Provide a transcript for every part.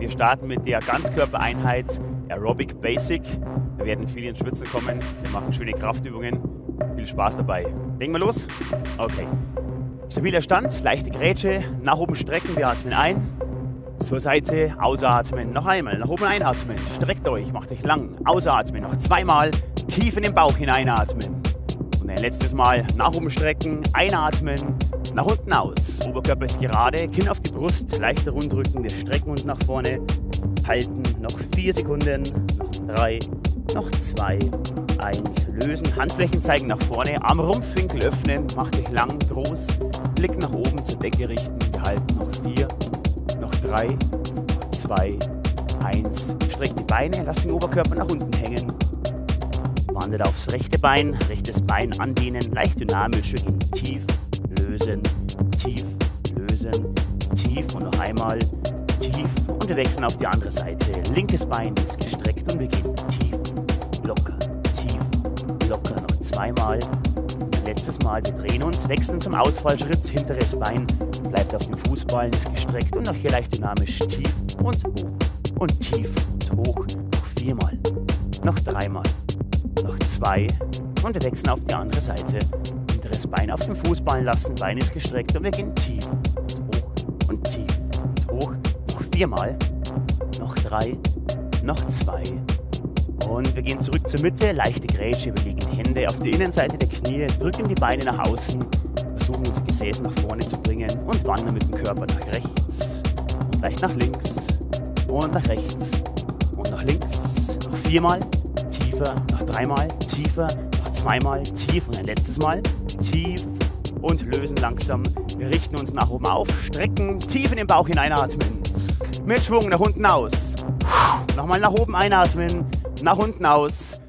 Wir starten mit der Ganzkörpereinheit Aerobic Basic. Wir werden viel ins Schwitzen kommen. Wir machen schöne Kraftübungen. Viel Spaß dabei. Legen wir los? Okay. Stabiler Stand, leichte Grätsche, nach oben strecken, wir atmen ein. Zur Seite, ausatmen, noch einmal, nach oben einatmen. Streckt euch, macht euch lang, ausatmen, noch zweimal, tief in den Bauch hineinatmen. Und ein letztes Mal nach oben strecken, einatmen, nach unten aus. Oberkörper ist gerade, Kinn auf die Brust, leichter Rundrücken, wir strecken uns nach vorne, halten, noch 4 Sekunden, noch 3, noch 2, 1, lösen, Handflächen zeigen nach vorne, Armrumpfwinkel öffnen, macht euch lang, groß, Blick nach oben zur Decke richten, wir halten, noch 4, noch 3, noch 2, 1, streckt die Beine, lasst den Oberkörper nach unten hängen. Wandert aufs rechte Bein, rechtes Bein andehnen, leicht dynamisch, wir gehen tief, lösen, tief, lösen, tief und noch einmal tief und wir wechseln auf die andere Seite. Linkes Bein ist gestreckt und wir gehen tief, locker, noch zweimal. Und letztes Mal, wir drehen uns, wechseln zum Ausfallschritt, hinteres Bein bleibt auf dem Fußballen, ist gestreckt und noch hier leicht dynamisch tief und hoch und tief und hoch, noch 4-mal, noch 3-mal. Noch 2 und wir wechseln auf die andere Seite. Hinteres Bein auf dem Fußballen lassen, Bein ist gestreckt und wir gehen tief und hoch und tief und hoch. Noch 4-mal, noch 3, noch 2 und wir gehen zurück zur Mitte, leichte Grätsche, wir legen die Hände auf die Innenseite der Knie, drücken die Beine nach außen, versuchen unser Gesäß nach vorne zu bringen und wandern mit dem Körper nach rechts und leicht nach links und nach rechts und nach links. Noch 4-mal. Tiefer, noch 3-mal, tiefer, noch 2-mal, tief und ein letztes Mal, tief und lösen langsam. Wir richten uns nach oben auf, strecken, tief in den Bauch hineinatmen. Mit Schwung nach unten aus. Nochmal nach oben einatmen, nach unten aus.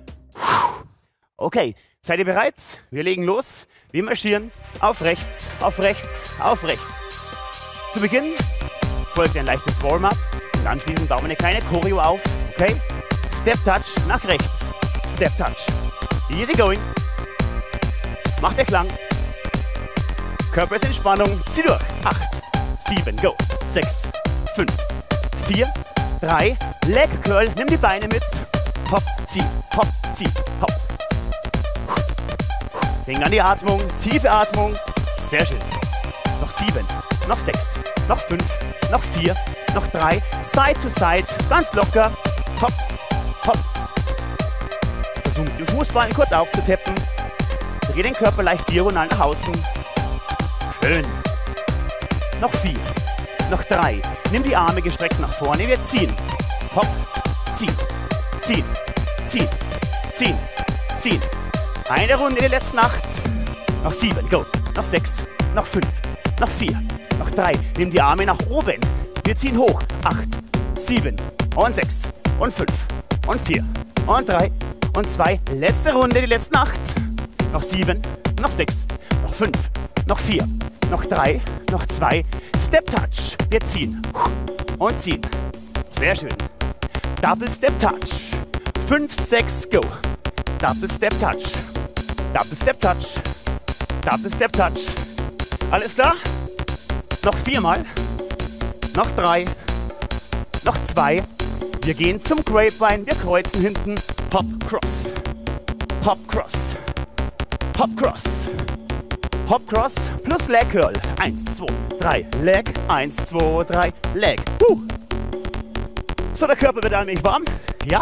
Okay, seid ihr bereit? Wir legen los. Wir marschieren auf rechts, auf rechts, auf rechts. Zu Beginn folgt ein leichtes Warm-up und anschließend bauen wir eine kleine Choreo auf. Okay? Step Touch nach rechts. Step Touch. Easy going. Macht euch lang. Körper ist in Spannung. Zieh durch. 8, 7, go. 6, 5, 4, 3. Leg Curl. Nimm die Beine mit. Hopp, zieh, hopp, zieh, hopp. Denk an die Atmung. Tiefe Atmung. Sehr schön. Noch 7, noch 6, noch 5, noch 4, noch 3. Side to Side. Ganz locker. Hopp, hopp. Versuch mit dem Fußballen kurz aufzutappen. Dreh den Körper leicht diagonal nach außen. Schön. Noch 4. Noch 3. Nimm die Arme gestreckt nach vorne. Wir ziehen. Hopp. Ziehen. Ziehen. Ziehen. Ziehen. Ziehen. Eine Runde in der letzten 8. Noch 7. Go. Noch 6. Noch 5. Noch 4. Noch 3. Nimm die Arme nach oben. Wir ziehen hoch. 8. 7. Und 6. Und 5. Und 4. Und 3. Und 2, letzte Runde, die letzten 8. Noch 7, noch 6, noch 5, noch 4, noch 3, noch 2. Step Touch. Wir ziehen und ziehen. Sehr schön. Double Step Touch. 5, 6, go. Double Step Touch. Double Step Touch. Double Step Touch. Alles klar? Noch 4-mal. Noch 3. Noch 2. Wir gehen zum Grapevine. Wir kreuzen hinten. Hop, Cross. Hop, Cross. Hop, Cross. Hop, Cross plus Leg Curl. 1, 2, 3. Leg. 1, 2, 3. Leg. So, der Körper wird allmählich warm. Ja.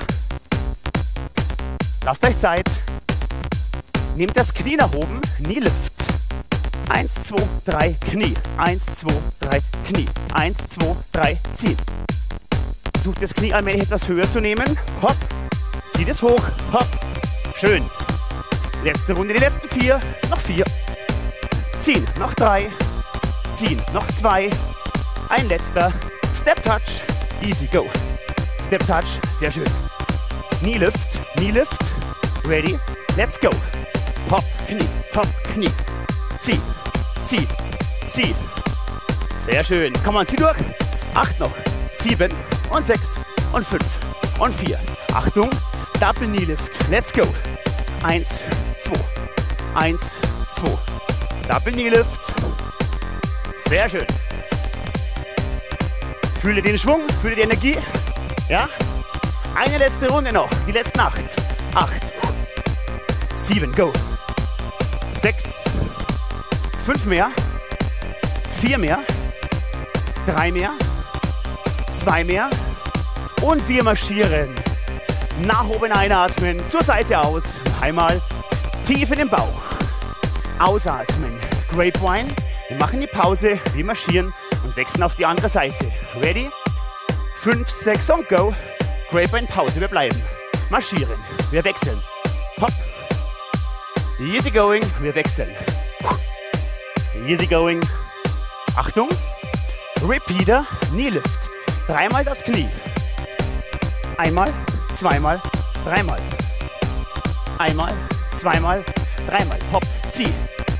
Lasst euch Zeit. Nehmt das Knie nach oben. Knee Lift. 1, 2, 3. Knie. 1, 2, 3. Knie. 1, 2, 3. Ziehen. Versucht das Knie allmählich etwas höher zu nehmen. Hopp. Zieht es hoch. Hopp. Schön. Letzte Runde, die letzten 4. Noch 4. Ziehen. Noch 3. Ziehen. Noch 2. Ein letzter. Step Touch. Easy, go. Step Touch. Sehr schön. Knee Lift. Knee Lift. Ready. Let's go. Hopp. Knie. Hopp. Knie. Zieh. Zieh. Zieh. Sehr schön. Komm on, zieh durch. 8 noch. 7 und 6 und 5 und 4. Achtung. Double Knee Lift. Let's go. 1, 2. 1, 2. Double Knee Lift. Sehr schön. Fühle den Schwung, fühle die Energie. Ja? Eine letzte Runde noch. Die letzten 8. 8. 7, go. 6. 5 mehr. 4 mehr. 3 mehr. 2 mehr. Und wir marschieren. Nach oben einatmen, zur Seite aus. Einmal tief in den Bauch. Ausatmen. Grapevine. Wir machen die Pause. Wir marschieren und wechseln auf die andere Seite. Ready? 5, 6 und go. Grapevine, Pause. Wir bleiben. Marschieren. Wir wechseln. Hopp. Easy going. Wir wechseln. Easy going. Achtung. Repeater. Knee Lift. 3-mal das Knie. Einmal, zweimal, dreimal. Einmal, zweimal, dreimal. Hopp, zieh.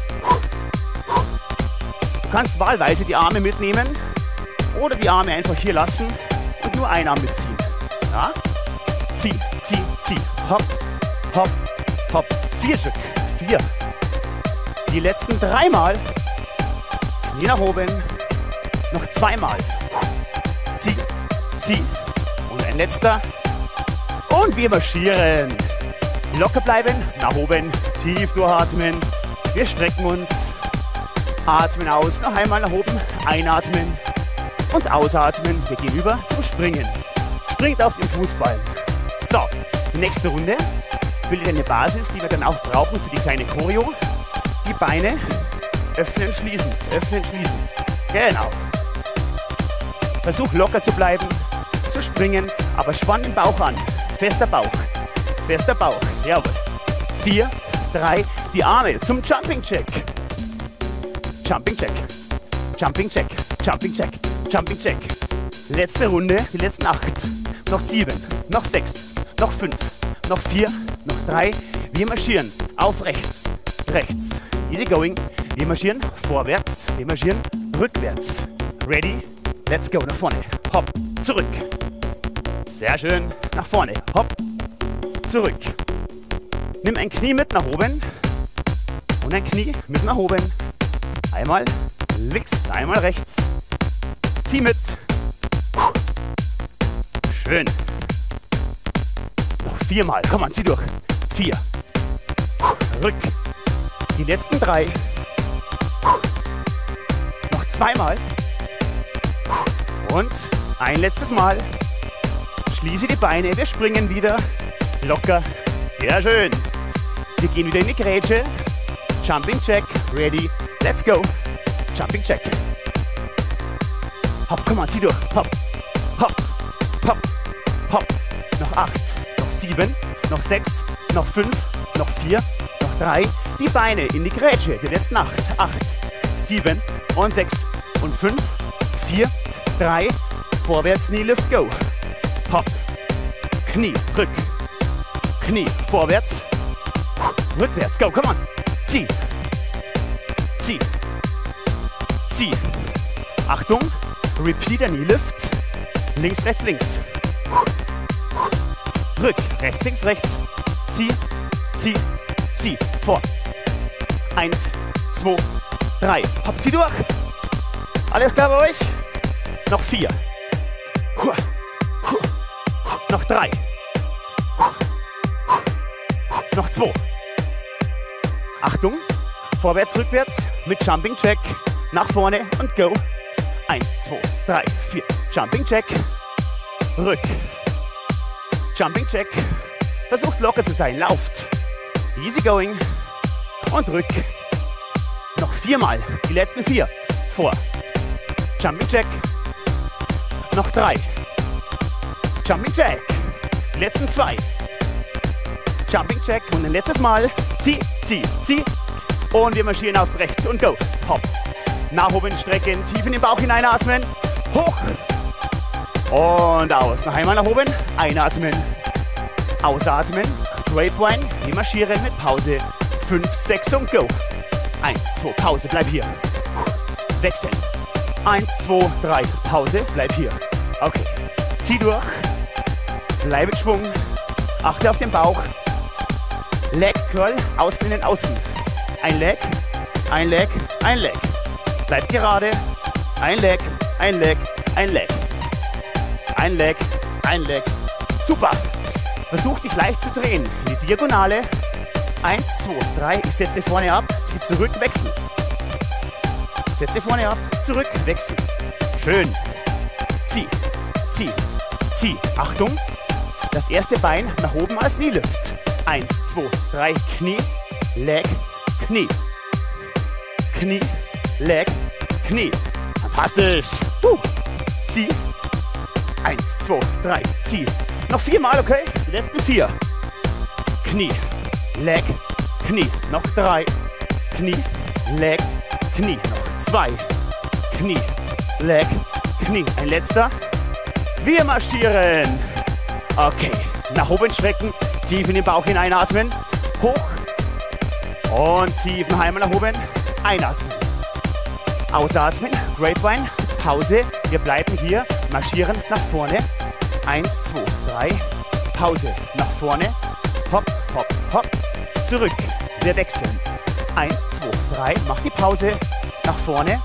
Du kannst wahlweise die Arme mitnehmen oder die Arme einfach hier lassen und nur einen Arm mitziehen. Ja? Zieh, zieh, zieh. Hopp, hopp, hopp. 4 Stück. 4. Die letzten 3-mal. Knie nach oben. Noch 2-mal. Zieh, zieh. Und ein letzter. Und wir marschieren. Locker bleiben, nach oben, tief durchatmen. Wir strecken uns. Atmen aus, noch einmal nach oben. Einatmen und ausatmen. Wir gehen über zum Springen. Springt auf den Fußball. So, die nächste Runde bildet eine Basis, die wir dann auch brauchen für die kleine Choreo. Die Beine öffnen, schließen, öffnen, schließen. Genau. Versuch locker zu bleiben, zu springen, aber spann den Bauch an. Fester Bauch, fester Bauch. Jawohl. 4, 3, die Arme zum Jumping Jack. Jumping Jack, Jumping Jack, Jumping Jack, Jumping Jack. Letzte Runde, die letzten 8. Noch 7, noch 6, noch 5, noch 4, noch 3. Wir marschieren auf rechts, rechts. Easy going. Wir marschieren vorwärts, wir marschieren rückwärts. Ready? Let's go, nach vorne. Hopp, zurück. Sehr schön. Nach vorne. Hopp, zurück. Nimm ein Knie mit nach oben und ein Knie mit nach oben. Einmal links, einmal rechts. Zieh mit. Schön. Noch 4-mal. Komm on, zieh durch. 4. Rück. Die letzten 3. Noch 2-mal. Und ein letztes Mal. Schließe die Beine. Wir springen wieder. Locker. Sehr schön. Wir gehen wieder in die Grätsche. Jumping Jack. Ready. Let's go. Jumping Jack. Hopp, komm on, zieh durch. Hopp, hopp, hopp, hopp. Noch 8, noch 7, noch 6, noch 5, noch 4, noch 3. Die Beine in die Grätsche. Die letzten 8. 8, 7 und 6 und 5, 4, 3. Vorwärts, Knee Lift, go. Hopp. Knie, rück. Knie, vorwärts. Rückwärts, go, come on. Zieh. Zieh. Zieh. Achtung. Repeater Knee Lift. Links, rechts, links. Rück. Rechts, links, rechts. Zieh. Zieh. Zieh. Vor. 1, 2, 3. Hopp, zieh durch. Alles klar bei euch? Noch 4. Noch 3. Noch 2. Achtung. Vorwärts, rückwärts mit Jumping Jack. Nach vorne und go. 1, 2, 3, 4. Jumping Jack. Rück. Jumping Jack. Versucht locker zu sein. Lauft. Easy going. Und rück. Noch 4-mal. Die letzten 4. Vor. Jumping Jack. Noch 3. Jumping Jack. Die letzten 2. Jumping Jack. Und ein letztes Mal. Zieh, zieh, zieh. Und wir marschieren auf rechts und go. Hopp. Nach oben strecken. Tief in den Bauch hineinatmen. Hoch. Und aus. Noch einmal nach oben. Einatmen. Ausatmen. Grapevine. Wir marschieren mit Pause. 5, 6 und go. 1, 2, Pause. Bleib hier. Wechseln. 1, 2, 3. Pause. Bleib hier. Okay. Zieh durch. Bleibe Schwung. Achte auf den Bauch. Leg Curl. Außen in den Außen. Ein Leg. Ein Leg. Ein Leg. Bleib gerade. Ein Leg. Ein Leg. Ein Leg. ein Leg, ein Leg. Super. Versuch dich leicht zu drehen. In die Diagonale. 1, 2, 3. Ich setze vorne ab, zieh zurück, wechsel. Setze vorne ab, zurück, wechsel. Schön. Zieh, zieh, zieh. Achtung. Das erste Bein nach oben als Knee Lift. 1, 2, 3. Knie, Leg, Knie. Knie, Leg, Knie. Fantastisch. Zieh. 1, 2, 3. Zieh. Noch 4 Mal, okay? Die letzten 4. Knie, Leg, Knie. Noch 3. Knie, Leg, Knie. Noch 2. Knie, Leg, Knie. Ein letzter. Wir marschieren. Okay. Nach oben strecken. Tief in den Bauch hineinatmen. Hoch. Und tief noch einmal nach oben. Einatmen. Ausatmen. Grapevine. Pause. Wir bleiben hier. Marschieren nach vorne. 1, 2, 3. Pause. Nach vorne. Hopp, hopp, hopp. Zurück. Wir wechseln. 1, 2, 3. Mach die Pause. Nach vorne.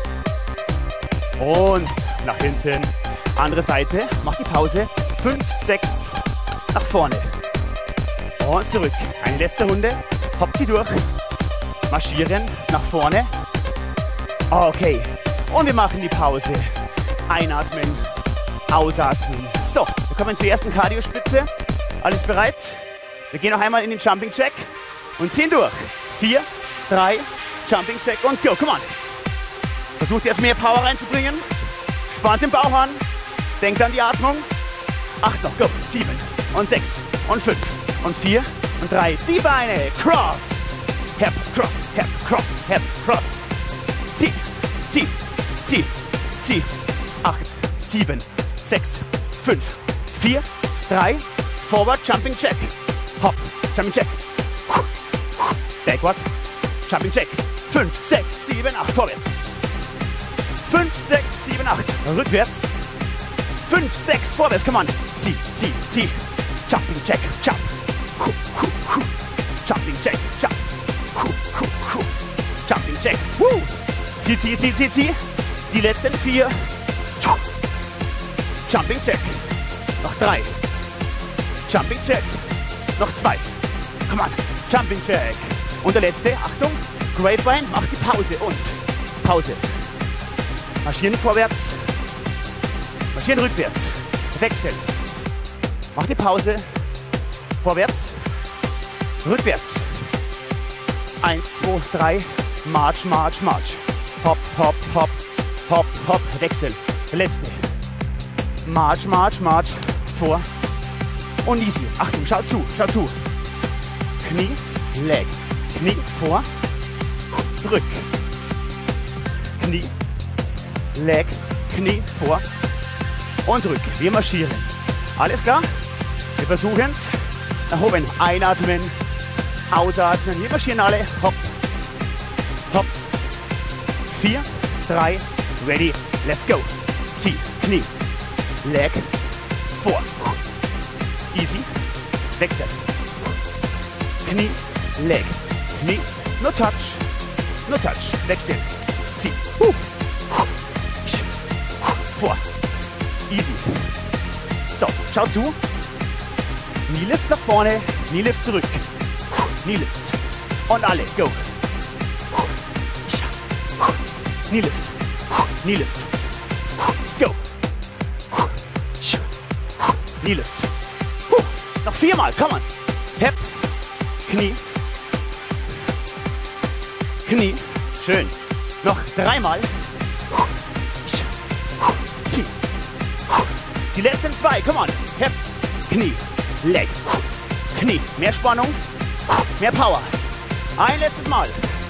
Und nach hinten. Andere Seite. Mach die Pause. 5, 6. Nach vorne. Und zurück. Eine letzte Runde. Hopp sie durch. Marschieren. Nach vorne. Okay. Und wir machen die Pause. Einatmen. Ausatmen. So, wir kommen zur ersten Cardio-Spitze. Alles bereit? Wir gehen noch einmal in den Jumping Jack und ziehen durch. 4, 3, Jumping Jack und go. Come on. Versucht jetzt mehr Power reinzubringen. Spannt den Bauch an. Denkt an die Atmung. 8 noch. Go. 7 und 6 und 5 und 4 und 3. Die Beine. Cross. Hep, cross, hep, cross, hep, cross. Zieh, zieh, zieh, zieh. 8, 7, 6, 5, 4, 3. Forward, Jumping Jack. Hop, Jumping Jack. Backward, Jumping Jack. 5, 6, 7, 8. Vorwärts. 5, 6, 7, 8. Rückwärts. 5, 6, vorwärts. Come on. Zieh, zieh, zieh. Jumping Jack, jump. Jumping Jack, jump. Jumping Jack. Zieh, zieh, zieh, zieh, zieh. Die letzten 4. Jumping Jack. Noch 3. Jumping Jack. Noch 2. Come on. Jumping Jack. Und der letzte. Achtung. Grapevine. Mach die Pause. Und Pause. Marschieren vorwärts. Marschieren rückwärts. Wechseln. Mach die Pause. Vorwärts. Rückwärts. 1, 2, 3. March, March, March. Hop, hop, hop. Hop, hop. Wechseln. Der letzte. March, March, March. Vor. Und easy. Achtung, schau zu, schau zu. Knie, Leg. Knie, vor. Drück. Knie, Leg. Knie, vor. Und drück. Wir marschieren. Alles klar? Wir versuchen es. Nach oben. Einatmen. Ausatmen. Wir marschieren alle. Hopp. Hopp. 4, 3. Ready. Let's go. Zieh. Knie. Leg. Vor. Easy. Wechsel. Knie. Leg. Knie. No touch. No touch. Wechsel. Zieh. Vor. Easy. So, schau zu. Knee Lift nach vorne. Knee Lift zurück. Knee Lift. Und alle. Go. Knee Lift. Knee Lift. Go. Knee Lift. Noch 4 Mal. Come on. Hep. Knie. Knie. Schön. Noch 3 Mal. Zieh. Die letzten 2. Come on. Hep. Knie. Leg. Knie. Mehr Spannung. Mehr Power. Ein letztes Mal.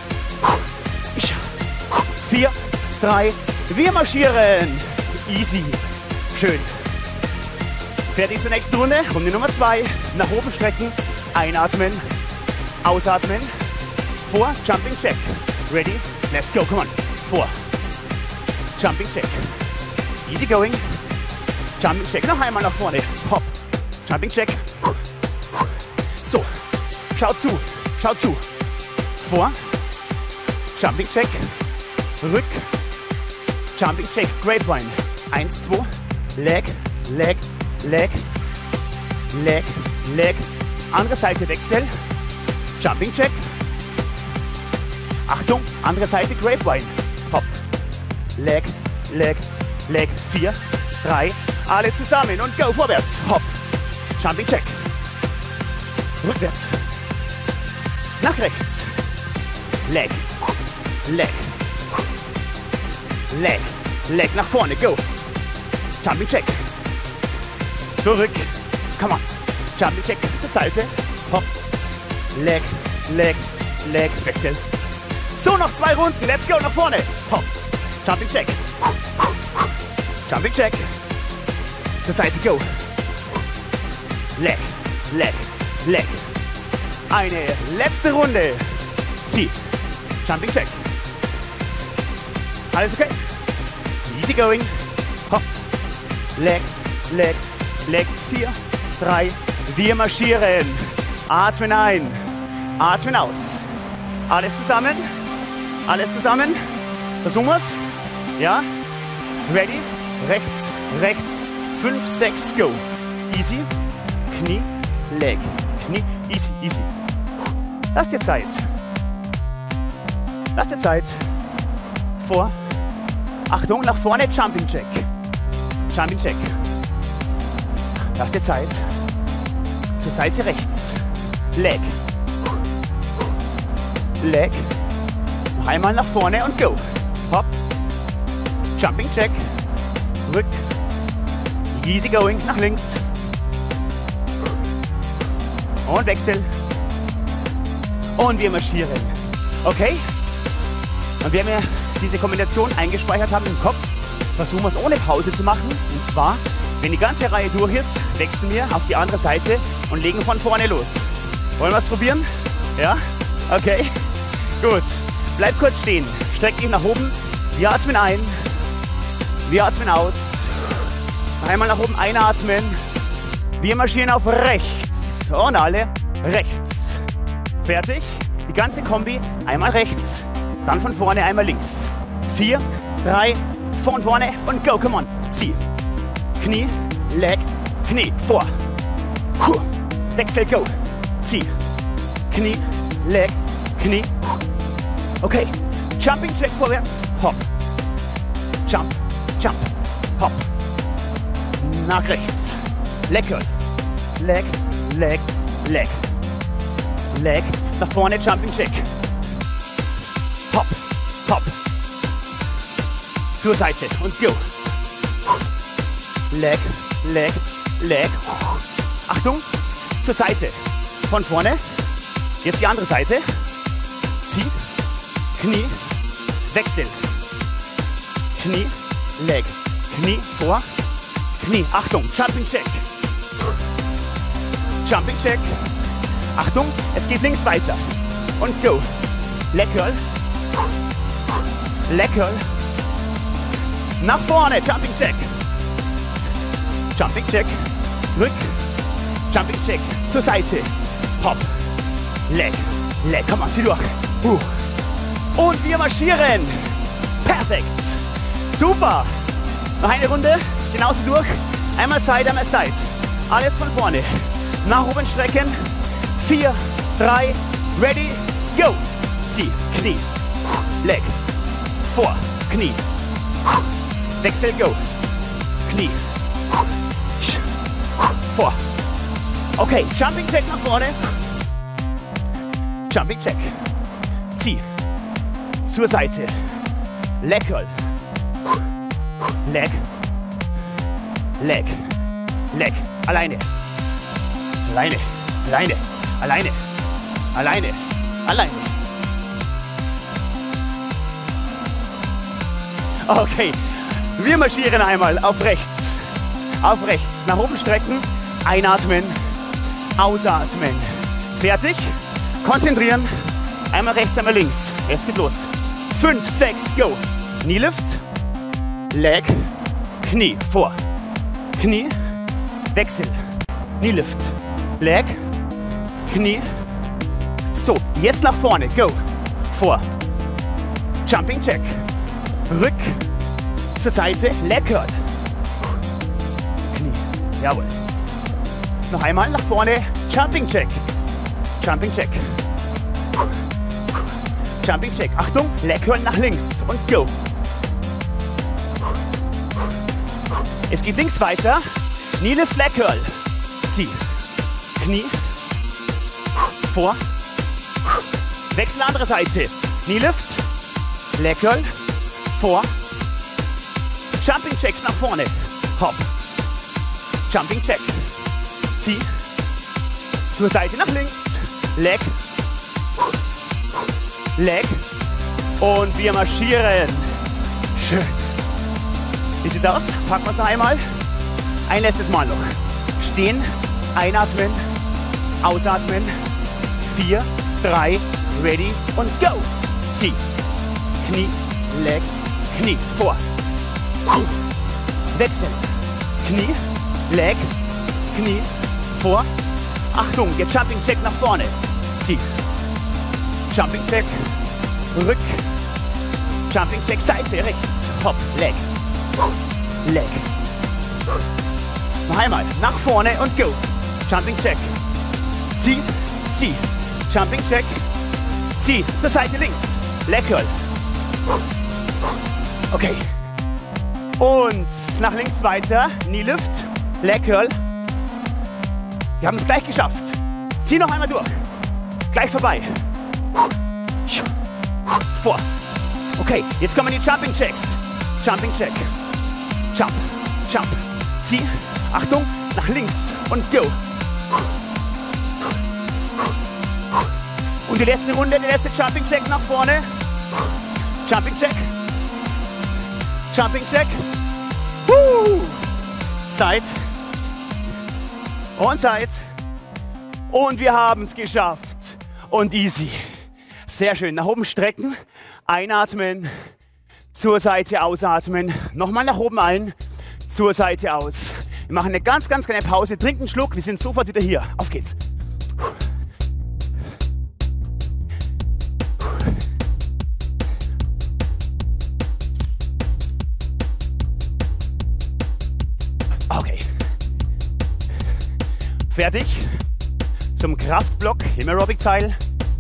4, 3. Wir marschieren. Easy. Schön. Fertig zur nächsten Runde. Runde Nummer 2. Nach oben strecken. Einatmen. Ausatmen. Vor. Jumping Jack. Ready? Let's go. Come on. Vor. Jumping Jack. Easy going. Jumping Jack. Noch einmal nach vorne. Hop. Jumping Jack. So. Schau zu. Schau zu. Vor. Jumping Jack. Rück. Jumping Jack. Grapevine. 1, 2. Leg. Leg, Leg, Leg, Leg. Andere Seite Wechsel. Jumping Jack. Achtung, andere Seite Grapevine. Hop. Leg, Leg, Leg. 4, 3. Alle zusammen und go vorwärts. Hop. Jumping Jack. Rückwärts. Nach rechts. Leg, Leg, Leg, Leg. Nach vorne. Go. Jumping Jack. Zurück. Come on. Jumping Jack zur Seite. Hop. Leg, Leg, Leg. Wechsel. So, noch 2 Runden. Let's go. Nach vorne. Hop. Jumping Jack. Jumping Jack. Zur Seite. Go. Leg, Leg, Leg. Eine letzte Runde. Zieh. Jumping Jack. Alles okay? Easy going. Hop. Leg, Leg, Leg. 4, 3. Wir marschieren. Atmen ein. Atmen aus. Alles zusammen. Alles zusammen. Versuchen wir's. Ja. Ready. Rechts, rechts. 5, 6, go. Easy. Knie, Leg. Knie. Easy, easy. Lass dir Zeit. Lass dir Zeit. Vor. Achtung, nach vorne. Jumping Jack. Jumping Jack. Lass dir Zeit. Zur Seite rechts. Leg. Leg. Noch einmal nach vorne und go. Hop. Jumping Jack. Rück. Easy going. Nach links. Und Wechsel. Und wir marschieren. Okay? Und wenn wir diese Kombination eingespeichert haben im Kopf, versuchen wir es ohne Pause zu machen. Und zwar, wenn die ganze Reihe durch ist, wechseln wir auf die andere Seite und legen von vorne los. Wollen wir es probieren? Ja? Okay. Gut. Bleib kurz stehen. Streck dich nach oben. Wir atmen ein. Wir atmen aus. Noch einmal nach oben einatmen. Wir marschieren auf rechts. Und alle rechts. Fertig? Die ganze Kombi. Einmal rechts. Dann von vorne einmal links. 4, 3, von vorne und go. Come on. Zieh. Knie, Leg, Knie. Vor. Wechsel, go. Zieh. Knie, Leg, Knie. Okay. Jumping Jack vorwärts. Hop. Jump, jump, hop. Nach rechts. Leg, Leg, Leg, Leg. Leg. Nach vorne, Jumping Jack. Hop, hop. Zur Seite und go. Leg, Leg, Leg. Achtung, zur Seite. Von vorne. Jetzt die andere Seite. Zieh. Knie. Wechsel. Knie. Leg. Knie. Vor. Knie. Achtung. Jumping Jack. Jumping Jack. Achtung. Es geht links weiter. Und go. Leg Curl. Leg Curl. Nach vorne. Jumping Jack. Jumping Jack. Rück. Jumping Jack. Zur Seite. Hop. Leg. Leg. Komm mal, zieh durch. Und wir marschieren. Perfekt. Super. Noch eine Runde. Genauso durch. Einmal Side, einmal Side. Alles von vorne. Nach oben strecken. 4, 3, ready, go. Zieh. Knie. Leg. Vor. Knie. Wechsel, go. Knie. Vor. Okay, Jumping Jack nach vorne. Jumping Jack. Zieh. Zur Seite. Leg Curl. Leg. Leg. Leg. Alleine. Alleine. Alleine. Alleine. Alleine. Alleine. Okay. Wir marschieren einmal auf rechts. Auf rechts. Nach oben strecken. Einatmen. Ausatmen. Fertig. Konzentrieren. Einmal rechts, einmal links. Es geht los. 5, 6, go. Knie Lift. Leg. Knie. Vor. Knie. Wechsel. Knie Lift. Leg. Knie. So, jetzt nach vorne. Go. Vor. Jumping Jack. Rück. Zur Seite. Leg Curl. Knie. Jawohl. Noch einmal nach vorne. Jumping Jack. Jumping Jack. Jumping Jack. Achtung, Leg Curl nach links und go. Es geht links weiter. Knee Lift, Leg Curl. Zieh. Knie. Vor. Wechsel andere Seite. Knee Lift. Leg Curl. Vor. Jumping Jacks nach vorne. Hopp. Jumping Jack. Zieh. Zur Seite nach links. Leg. Leg. Und wir marschieren. Schön. Wie sieht's aus? Packen wir es noch einmal. Ein letztes Mal noch. Stehen. Einatmen. Ausatmen. 4, 3, ready und go. Zieh. Knie. Leg. Knie. Vor. Wechseln. Knie. Leg. Knie. Vor. Achtung, jetzt Jumping Jack nach vorne. Zieh. Jumping Jack. Rück. Jumping Jack Seite rechts. Hopp. Leg. Leg. Noch einmal. Nach vorne und go. Jumping Jack. Zieh. Zieh. Jumping Jack. Zieh. Zur Seite links. Leg Curl. Okay. Und nach links weiter. Knee Lift. Leg Curl. Wir haben es gleich geschafft. Zieh noch einmal durch. Gleich vorbei. Vor. Okay, jetzt kommen die Jumping Jacks. Jumping Jack. Jump. Jump. Zieh. Achtung, nach links und go. Und die letzte Runde, der letzte Jumping Jack nach vorne. Jumping Jack. Jumping Jack. Side. Und Side. Und wir haben es geschafft. Und easy. Sehr schön. Nach oben strecken. Einatmen. Zur Seite ausatmen. Nochmal nach oben ein. Zur Seite aus. Wir machen eine ganz, ganz kleine Pause. Trinkt einen Schluck. Wir sind sofort wieder hier. Auf geht's. Okay. Fertig. Zum Kraftblock im Aerobic-Teil.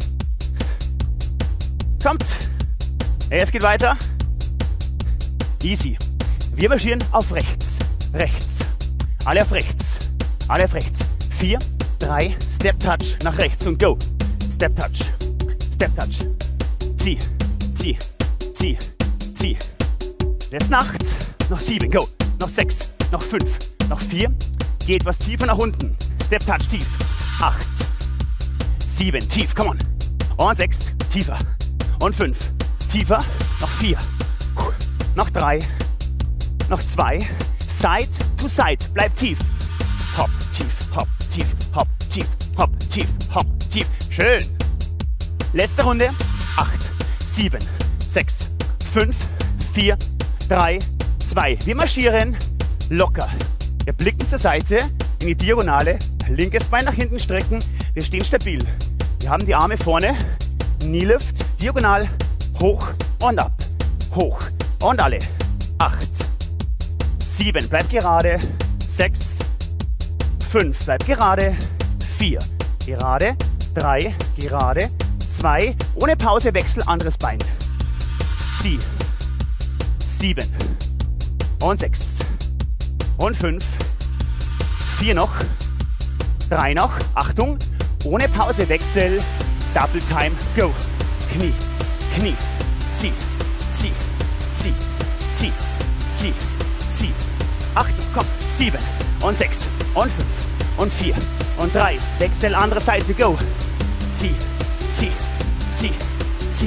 Kommt. Es geht weiter. Easy. Wir marschieren auf rechts. Rechts. Alle auf rechts. Alle auf rechts. 4, 3, Step Touch nach rechts und go. Step Touch. Step Touch. Zieh. Zieh. Zieh. Zieh. Letzte 8. Noch 7. Go. Noch 6. Noch 5. Noch 4. Geht was tiefer nach unten. Step Touch tief. 8. 7. Tief. Come on. Und 6. Tiefer. Und 5. Tiefer. Noch 4. Noch 3. Noch 2. Side to Side. Bleib tief. Hopp, tief, hopp, tief, hopp, tief, hopp, tief, hopp, tief. Schön. Letzte Runde. 8, 7, 6, 5, 4, 3, 2. Wir marschieren locker. Wir blicken zur Seite in die Diagonale. Linkes Bein nach hinten strecken. Wir stehen stabil. Wir haben die Arme vorne. Knee Lift. Diagonal. Hoch und ab. Hoch und alle. 8, 7, bleib gerade. 6, 5, bleib gerade. 4, gerade. 3, gerade. 2, ohne Pause, Wechsel, anderes Bein. Zieh. 7 und 6 und 5. 4 noch. 3 noch. Achtung, ohne Pause, Wechsel. Double Time, go. Knie, Knie. Zieh, zieh, zieh, zieh, zieh, zieh. 8, komm, 7 und 6 und 5 und 4 und 3. Wechsel, andere Seite, go. Zieh, zieh, zieh, zieh.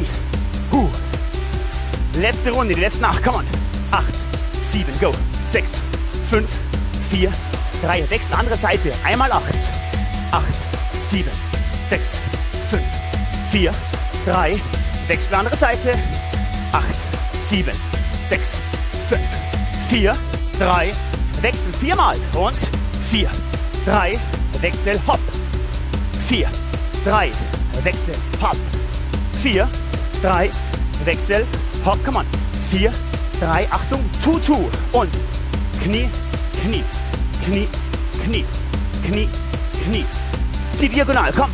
Letzte Runde, die letzten 8, come on. 8, 7, go. 6, 5, 4, 3. Wechsel, andere Seite. Einmal 8. 8, 7, 6, 5, 4, 3. Wechsel, andere Seite. 8, 7, 6, 5, 4, 3. Wechsel 4-mal und 4, 3. Wechsel, hopp. 4, 3. Wechsel, hopp. 4, 3. Wechsel, hopp, come on. 4, 3, Achtung, Tutu und Knie, Knie, Knie, Knie, Knie, Knie. Zieh diagonal, komm.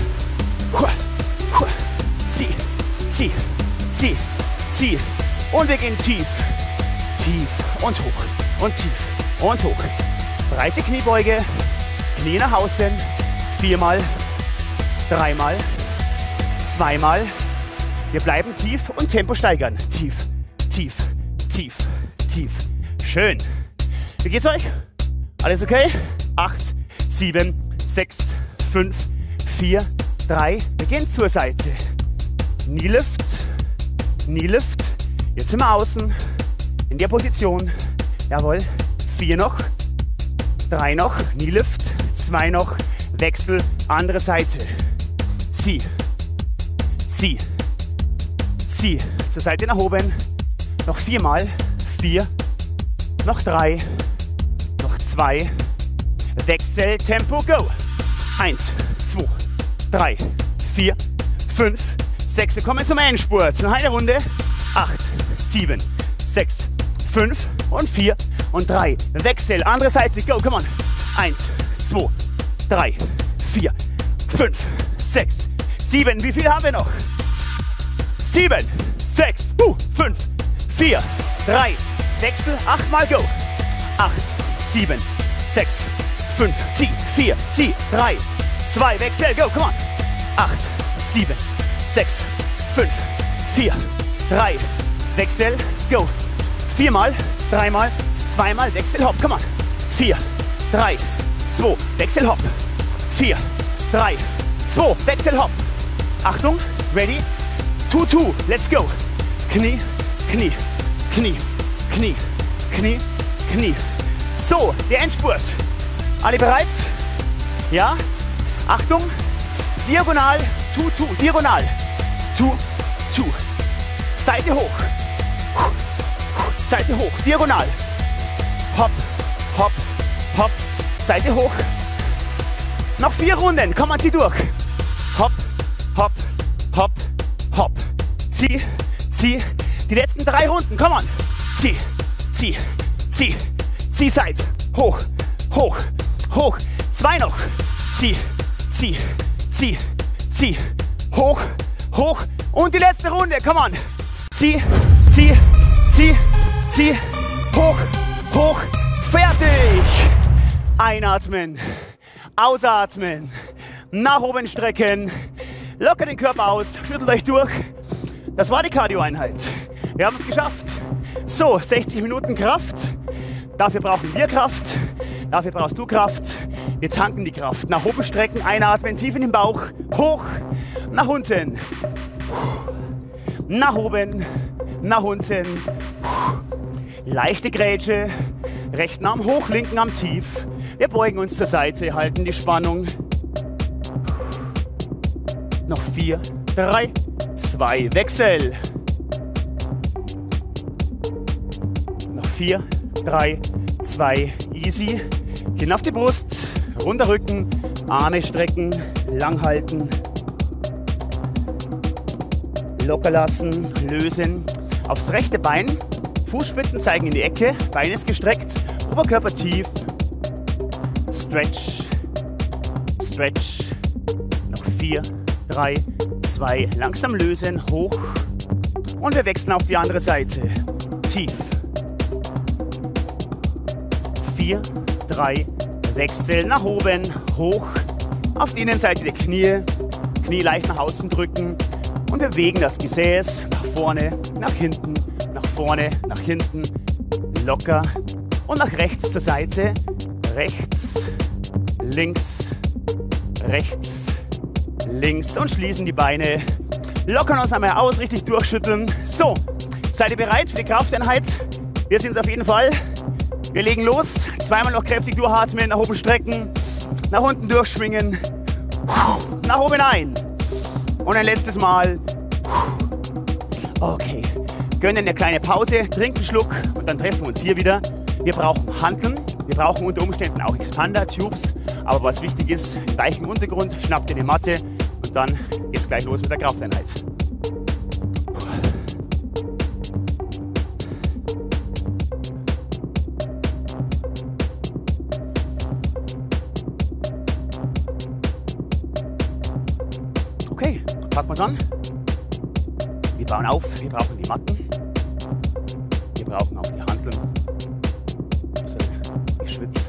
Zieh, zieh, zieh, zieh. Und wir gehen tief, tief und hoch und tief und hoch. Breite Kniebeuge, Knie nach außen. 4-mal, 3-mal, 2-mal. Wir bleiben tief und Tempo steigern. Tief, tief, tief, tief. Schön. Wie geht's euch? Alles okay? 8, 7, 6, 5, 4, 3. Wir gehen zur Seite. Knee Lift, Knee Lift. Jetzt sind wir außen in der Position. Jawohl. 4 noch, 3 noch, Knee Lift, 2 noch, Wechsel, andere Seite. Zieh, zieh, zieh. Zur Seite nach oben. Noch 4-mal. 4, noch 3, noch 2. Wechsel, Tempo, go. 1, 2, 3, 4, 5, 6. Wir kommen zum Endspurt. Noch eine Runde. 8, 7, 6, 5 und 4 und 3. Wechsel, andere Seite, go, come on. 1, 2, 3, 4, 5, 6, 7. Wie viel haben wir noch? 7, 6, 5, 4, 3. Wechsel, 8-mal, go. 8, 7, 6, 5, zieh, 4, zieh, 3, 2, Wechsel, go, come on. 8, 7, 6, 5, 4, 3, Wechsel, go. 4-mal, 3-mal, 2-mal, Wechsel, hopp, come on. 4, 3, 2, Wechsel, hopp. 4, 3, 2, Wechsel, hopp. Achtung, ready, 2, 2, let's go. Knie, Knie, Knie, Knie, Knie, Knie. So, der Endspurt. Alle bereit? Ja? Achtung, diagonal, 2, 2, diagonal. 2, 2. Seite hoch. Seite hoch, diagonal. Hopp, hopp, hopp. Seite hoch. Noch 4 Runden, komm mal, zieh durch. Hopp, hopp, hopp, hopp. Zieh, zieh. Die letzten 3 Runden, komm on. Zieh, zieh, zieh, zieh, Seite. Hoch, hoch, hoch. 2 noch. Zieh, zieh, zieh, zieh. Hoch, hoch. Und die letzte Runde, komm on. Zieh, zieh, zieh, zieh. Hoch, hoch. Fertig. Einatmen. Ausatmen. Nach oben strecken. Lockert den Körper aus. Schüttelt euch durch. Das war die Cardio-Einheit. Wir haben es geschafft. So, 60 Minuten Kraft. Dafür brauchen wir Kraft. Dafür brauchst du Kraft. Wir tanken die Kraft. Nach oben strecken, einatmen, tief in den Bauch. Hoch, nach unten. Nach oben, nach unten. Leichte Grätsche. Rechten Arm hoch, linken Arm tief. Wir beugen uns zur Seite, halten die Spannung. Noch 4, 3, 2, Wechsel. Noch 4, 3, 2, easy. Gehen auf die Brust, runder Rücken, Arme strecken, lang halten. Locker lassen, lösen. Aufs rechte Bein, Fußspitzen zeigen in die Ecke, Bein ist gestreckt, Oberkörper tief. Stretch, stretch. Noch 4, 3, 2, langsam lösen, hoch. Und wir wechseln auf die andere Seite. Tief. 4, 3, Wechsel nach oben, hoch. Auf die Innenseite der Knie. Knie leicht nach außen drücken. Und wir bewegen das Gesäß nach vorne, nach hinten, nach vorne, nach hinten. Locker. Und nach rechts zur Seite. Rechts, links, rechts, links. Und schließen die Beine. Lockern uns einmal aus, richtig durchschütteln. So, seid ihr bereit für die Krafteinheit? Wir sind es auf jeden Fall. Wir legen los. 2-mal noch kräftig durchatmen, nach oben strecken, nach unten durchschwingen, nach oben ein. Und ein letztes Mal. Okay, gönnen eine kleine Pause, trinken einen Schluck und dann treffen wir uns hier wieder. Wir brauchen Hanteln, wir brauchen unter Umständen auch Expander, Tubes. Aber was wichtig ist, weichen Untergrund, schnappt ihr eine Matte und dann geht's gleich los mit der Krafteinheit. Packen wir es an. Wir bauen auf, wir brauchen die Matten. Wir brauchen auch die Hanteln. So, ich schwitze.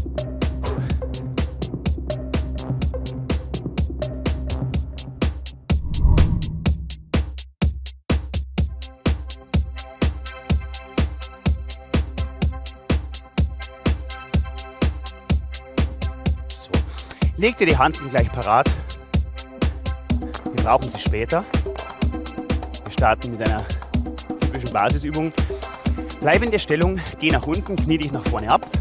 So, leg dir die Hanteln gleich parat. Wir brauchen sie später. Wir starten mit einer typischen Basisübung. Bleib in der Stellung, geh nach unten, knie dich nach vorne ab.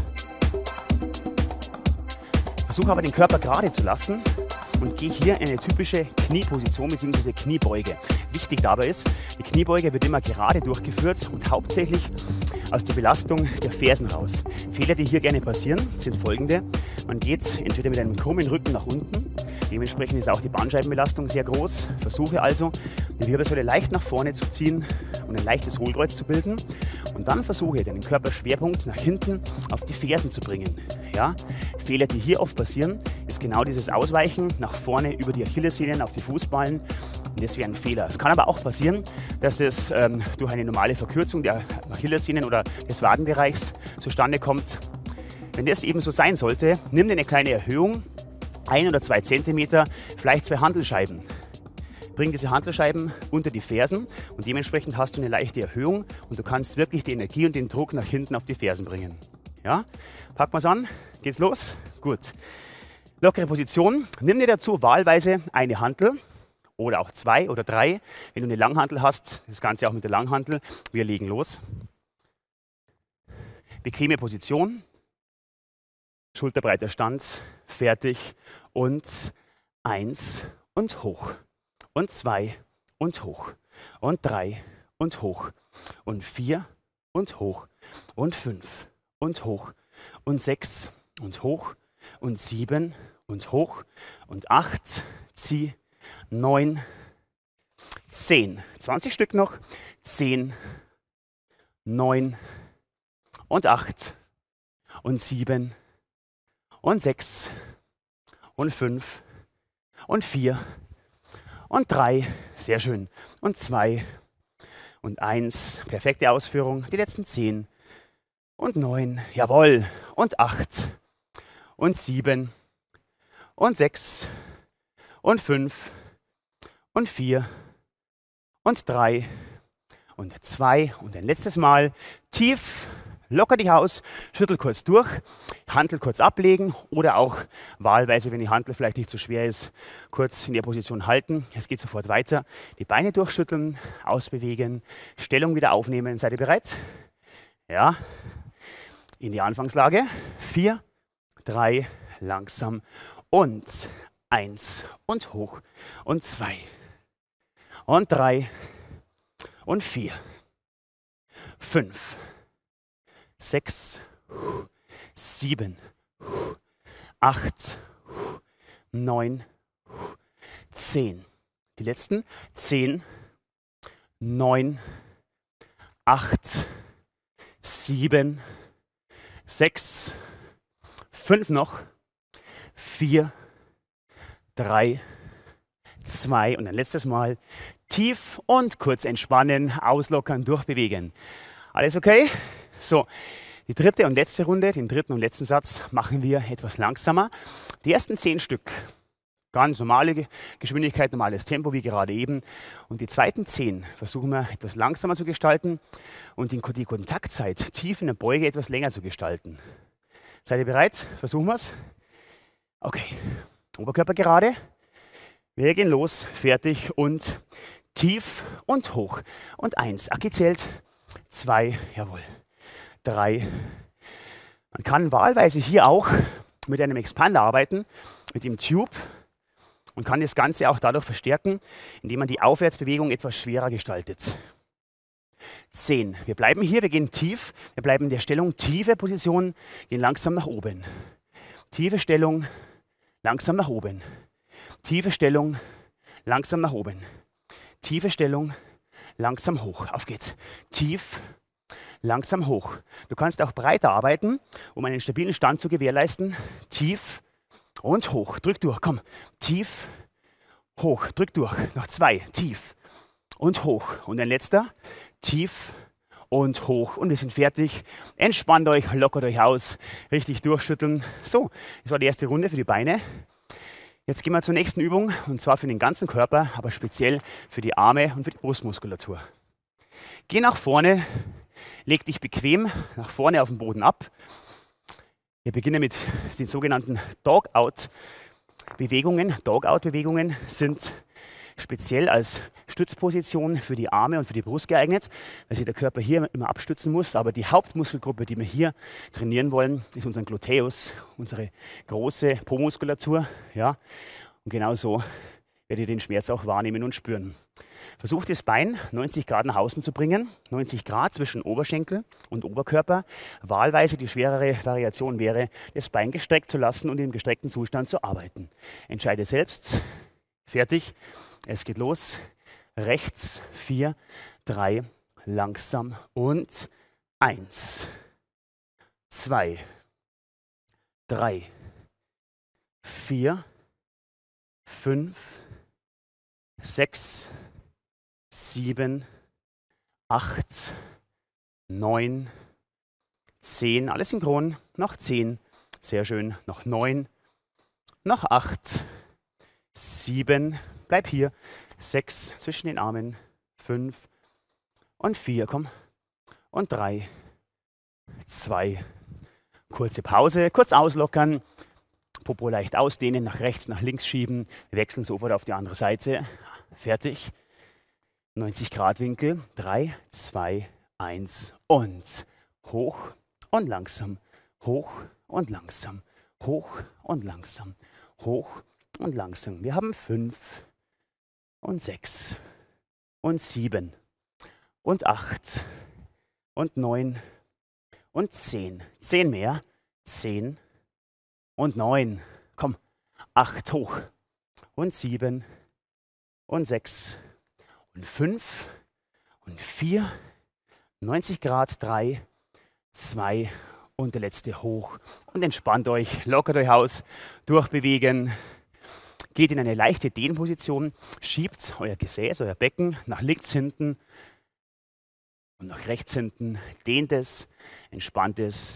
Versuche aber den Körper gerade zu lassen und geh hier in eine typische Knieposition bzw. Kniebeuge. Wichtig dabei ist, die Kniebeuge wird immer gerade durchgeführt und hauptsächlich aus der Belastung der Fersen raus. Fehler, die hier gerne passieren, sind folgende. Man geht entweder mit einem krummen Rücken nach unten, dementsprechend ist auch die Bandscheibenbelastung sehr groß. Versuche also, die Wirbelsäule leicht nach vorne zu ziehen und ein leichtes Hohlkreuz zu bilden. Und dann versuche, den Körperschwerpunkt nach hinten auf die Fersen zu bringen. Ja? Fehler, die hier oft passieren, ist genau dieses Ausweichen nach vorne über die Achillessehnen auf die Fußballen. Und das wäre ein Fehler. Es kann aber auch passieren, dass es durch eine normale Verkürzung der Achillessehnen oder des Wadenbereichs zustande kommt. Wenn das eben so sein sollte, nimm dir eine kleine Erhöhung, 1 oder 2 Zentimeter, vielleicht 2 Hantelscheiben. Bring diese Hantelscheiben unter die Fersen und dementsprechend hast du eine leichte Erhöhung und du kannst wirklich die Energie und den Druck nach hinten auf die Fersen bringen. Ja? Packen wir es an, geht's los? Gut. Lockere Position. Nimm dir dazu wahlweise eine Hantel oder auch 2 oder 3. Wenn du eine Langhantel hast, das Ganze auch mit der Langhantel. Wir legen los. Bequeme Position. Schulterbreiter Stand, fertig und 1 und hoch und 2 und hoch und 3 und hoch und 4 und hoch und 5 und hoch und 6 und hoch und 7 und hoch und 8, zieh, 9, 10, 20 Stück noch, 10, 9 und 8 und 7 und 6 und 5 und 4 und 3, sehr schön, und 2 und 1, perfekte Ausführung, die letzten 10 und 9, jawohl, und 8 und 7 und 6 und 5 und 4 und 3 und 2 und ein letztes Mal tief. Locker dich aus, schüttel kurz durch, Hantel kurz ablegen oder auch wahlweise, wenn die Hantel vielleicht nicht so schwer ist, kurz in der Position halten. Es geht sofort weiter. Die Beine durchschütteln, ausbewegen, Stellung wieder aufnehmen. Seid ihr bereit? Ja. In die Anfangslage. 4, 3, langsam und 1 und hoch und 2 und 3 und 4, 5, 6, 7, 8, 9, 10. Die letzten 10, 9, 8, 7, 6, 5 noch, 4, 3, 2 und ein letztes Mal tief und kurz entspannen, auslockern, durchbewegen. Alles okay? So, die dritte und letzte Runde, den dritten und letzten Satz machen wir etwas langsamer. Die ersten 10 Stück, ganz normale Geschwindigkeit, normales Tempo wie gerade eben. Und die zweiten 10 versuchen wir etwas langsamer zu gestalten und die Kontaktzeit tief in der Beuge etwas länger zu gestalten. Seid ihr bereit? Versuchen wir es? Okay, Oberkörper gerade. Wir gehen los, fertig und tief und hoch. Und 1, abgezählt, 2, jawohl. 3. Man kann wahlweise hier auch mit einem Expander arbeiten, mit dem Tube und kann das Ganze auch dadurch verstärken, indem man die Aufwärtsbewegung etwas schwerer gestaltet. 10. Wir bleiben hier, wir gehen tief, wir bleiben in der Stellung, tiefe Position, gehen langsam nach oben. Tiefe Stellung, langsam nach oben. Tiefe Stellung, langsam nach oben. Tiefe Stellung, langsam hoch. Auf geht's. Tief, langsam hoch. Du kannst auch breiter arbeiten, um einen stabilen Stand zu gewährleisten. Tief und hoch. Drück durch. Komm. Tief, hoch, drück durch, noch 2, tief und hoch. Und ein letzter, tief und hoch. Und wir sind fertig. Entspannt euch, lockert euch aus, richtig durchschütteln. So, das war die erste Runde für die Beine. Jetzt gehen wir zur nächsten Übung, und zwar für den ganzen Körper, aber speziell für die Arme und für die Brustmuskulatur. Geh nach vorne, leg dich bequem nach vorne auf den Boden ab. Wir beginnen mit den sogenannten Dog-Out-Bewegungen. Dog-Out-Bewegungen sind speziell als Stützposition für die Arme und für die Brust geeignet, weil sich der Körper hier immer abstützen muss. Aber die Hauptmuskelgruppe, die wir hier trainieren wollen, ist unser Gluteus, unsere große Po-Muskulatur. Ja? Und genau so werdet ihr den Schmerz auch wahrnehmen und spüren. Versucht das Bein 90 Grad nach außen zu bringen, 90 Grad zwischen Oberschenkel und Oberkörper. Wahlweise die schwerere Variation wäre, das Bein gestreckt zu lassen und im gestreckten Zustand zu arbeiten. Entscheide selbst. Fertig. Es geht los. Rechts 4, 3, langsam und 1, 2, 3, 4, 5, 6, 7, 8, 9, 10. Alles synchron. Noch 10. Sehr schön. Noch 9. Noch 8. 7. Bleib hier. 6 zwischen den Armen. 5 und 4. Komm. Und 3, 2. Kurze Pause. Kurz auslockern. Popo leicht ausdehnen. Nach rechts, nach links schieben. Wir wechseln sofort auf die andere Seite. Fertig. 90 Grad Winkel, 3, 2, 1 und hoch und langsam, hoch und langsam, hoch und langsam, hoch und langsam. Wir haben 5 und 6 und 7 und 8 und 9 und 10. 10 mehr, 10 und 9. Komm, 8 hoch und 7 und 6 und 5 und 4, 90 Grad, 3, 2 und der letzte hoch. Und entspannt euch, lockert euch aus, durchbewegen. Geht in eine leichte Dehnposition, schiebt euer Gesäß, euer Becken nach links hinten und nach rechts hinten. Dehnt es, entspannt es.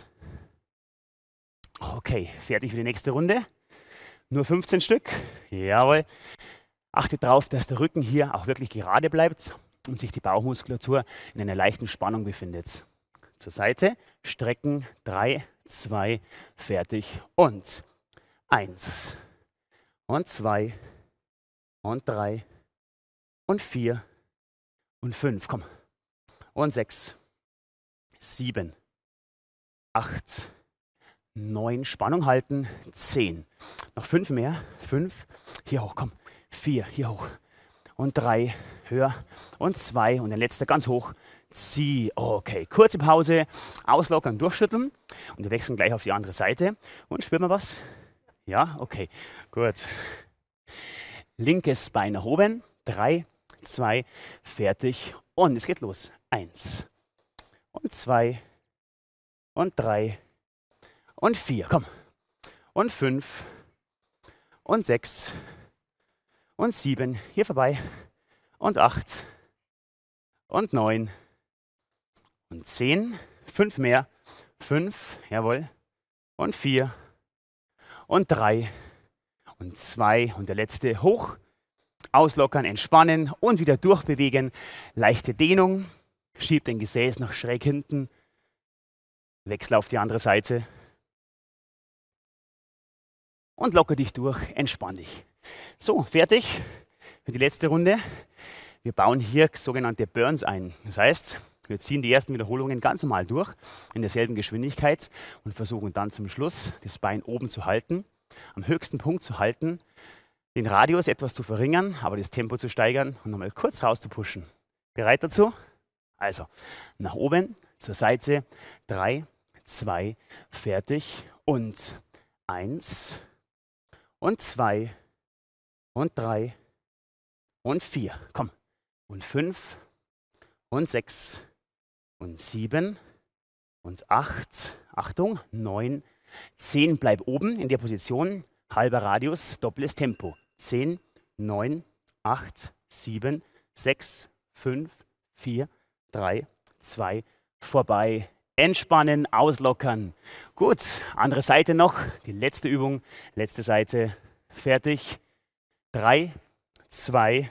Okay, fertig für die nächste Runde. Nur 15 Stück. Jawohl. Achtet darauf, dass der Rücken hier auch wirklich gerade bleibt und sich die Bauchmuskulatur in einer leichten Spannung befindet. Zur Seite, strecken, 3, 2, fertig und 1 und 2 und 3 und 4 und 5, komm, und 6, 7, 8, 9, Spannung halten, 10, noch 5 mehr, 5, hier hoch, komm. 4, hier hoch und 3, höher und 2 und der letzte ganz hoch, zieh. Okay, kurze Pause, auslockern, durchschütteln und wir wechseln gleich auf die andere Seite. Und spüren wir was? Ja, okay, gut. Linkes Bein nach oben, 3, 2, fertig und es geht los. 1 und 2 und 3 und 4, komm, und 5 und 6 und 7, hier vorbei, und 8 und 9 und 10, 5 mehr, 5, jawohl, und 4 und 3 und 2 und der letzte hoch, auslockern, entspannen und wieder durchbewegen, leichte Dehnung, schiebt den Gesäß nach schräg hinten, wechsel auf die andere Seite und locker dich durch, entspann dich. So, fertig für die letzte Runde. Wir bauen hier sogenannte Burns ein. Das heißt, wir ziehen die ersten Wiederholungen ganz normal durch, in derselben Geschwindigkeit und versuchen dann zum Schluss das Bein oben zu halten, am höchsten Punkt zu halten, den Radius etwas zu verringern, aber das Tempo zu steigern und nochmal kurz raus zu pushen. Bereit dazu? Also, nach oben, zur Seite, 3, 2, fertig und 1 und 2 und 3 und 4, komm, und 5 und 6 und 7 und 8, Achtung, 9, 10, bleib oben in der Position, halber Radius, doppeltes Tempo, 10, 9, 8, 7, 6, 5, 4, 3, 2, vorbei. Entspannen, auslockern. Gut, andere Seite noch, die letzte Übung, letzte Seite, fertig. 3, 2,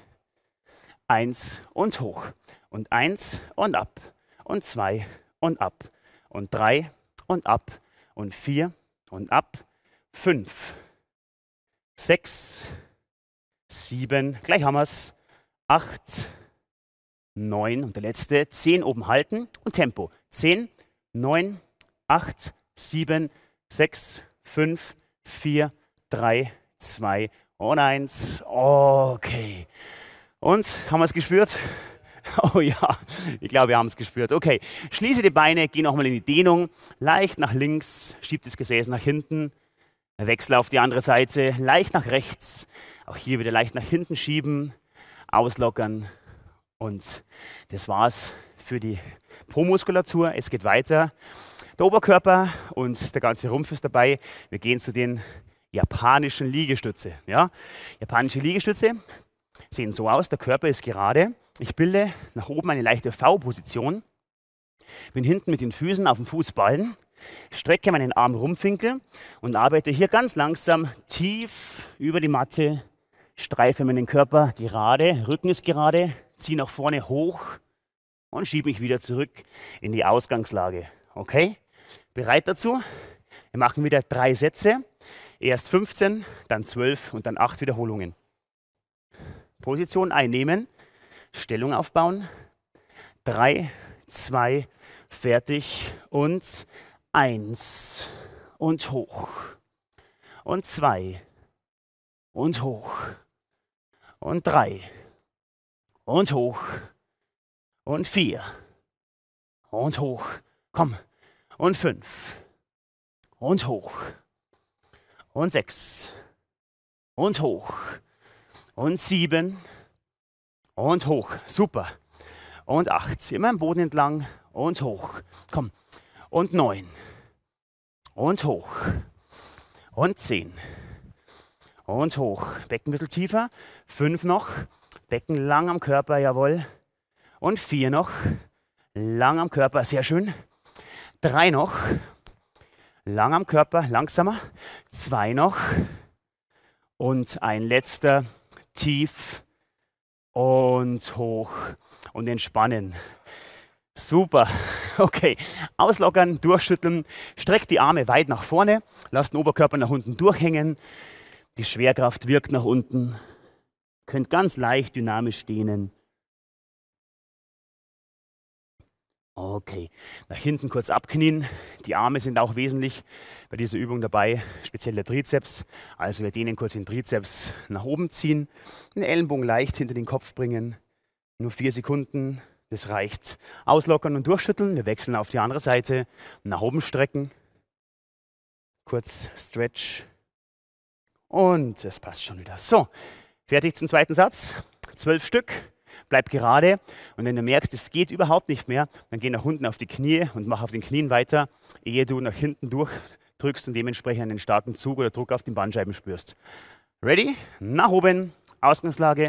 1 und hoch. Und 1 und ab. Und 2 und ab. Und 3 und ab. Und 4 und ab. 5, 6, 7, gleich haben wir es. 8, 9 und der letzte. 10 oben halten und Tempo. 10, 9, 8, 7, 6, 5, 4, 3, 2 und 1. Okay. Und haben wir es gespürt? Oh ja, ich glaube, wir haben es gespürt. Okay, schließe die Beine, geh nochmal in die Dehnung. Leicht nach links, schieb das Gesäß nach hinten. Wechsel auf die andere Seite, leicht nach rechts. Auch hier wieder leicht nach hinten schieben, auslockern. Und das war's für die Po-Muskulatur. Es geht weiter. Der Oberkörper und der ganze Rumpf ist dabei. Wir gehen zu den japanischen Liegestütze. Ja? Japanische Liegestütze sehen so aus, der Körper ist gerade. Ich bilde nach oben eine leichte V-Position. Bin hinten mit den Füßen auf dem Fußballen, strecke meinen Arm-Rumpfwinkel und arbeite hier ganz langsam tief über die Matte, streife meinen Körper gerade, Rücken ist gerade, ziehe nach vorne hoch und schiebe mich wieder zurück in die Ausgangslage. Okay? Bereit dazu? Wir machen wieder 3 Sätze. Erst 15, dann 12 und dann 8 Wiederholungen. Position einnehmen, Stellung aufbauen. 3, 2, fertig und 1 und hoch. Und 2 und hoch. Und 3 und hoch. Und 4 und hoch. Komm. Und 5 und hoch. Und 6 und hoch. Und 7 und hoch. Super. Und 8. Immer am Boden entlang und hoch. Komm. Und 9 und hoch. Und 10 und hoch. Becken ein bisschen tiefer. 5 noch. Becken lang am Körper, jawohl. Und 4 noch. Lang am Körper, sehr schön. 3 noch. Lang am Körper, langsamer. 2 noch. Und ein letzter. Tief und hoch und entspannen. Super. Okay. Auslockern, durchschütteln. Streckt die Arme weit nach vorne. Lasst den Oberkörper nach unten durchhängen. Die Schwerkraft wirkt nach unten. Könnt ganz leicht dynamisch dehnen. Okay, nach hinten kurz abknien. Die Arme sind auch wesentlich bei dieser Übung dabei, speziell der Trizeps. Also wir dehnen kurz den Trizeps nach oben ziehen, den Ellenbogen leicht hinter den Kopf bringen. Nur 4 Sekunden, das reicht. Auslockern und durchschütteln. Wir wechseln auf die andere Seite. Nach oben strecken. Kurz Stretch. Und es passt schon wieder. So, fertig zum zweiten Satz. 12 Stück. Bleib gerade und wenn du merkst, es geht überhaupt nicht mehr, dann geh nach unten auf die Knie und mach auf den Knien weiter, ehe du nach hinten durchdrückst und dementsprechend einen starken Zug oder Druck auf den Bandscheiben spürst. Ready? Nach oben, Ausgangslage.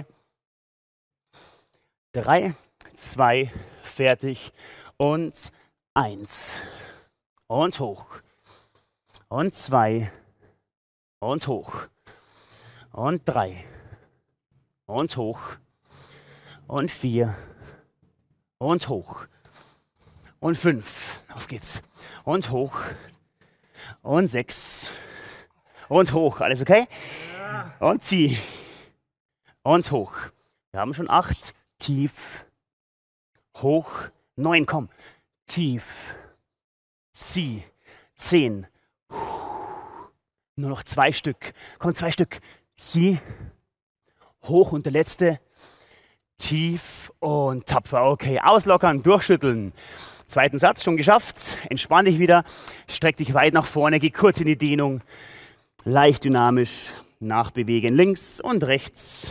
3, 2, fertig und 1. Und hoch. Und 2. Und hoch. Und 3. Und hoch. Und 4 und hoch und 5, auf geht's, und hoch und 6 und hoch, alles okay? Und zieh und hoch. Wir haben schon 8, tief, hoch, 9, komm, tief, zieh, 10, nur noch 2 Stück, komm, 2 Stück, zieh, hoch und der letzte, tief und tapfer. Okay, auslockern, durchschütteln. Zweiten Satz, schon geschafft. Entspann dich wieder, streck dich weit nach vorne, geh kurz in die Dehnung. Leicht dynamisch nachbewegen, links und rechts.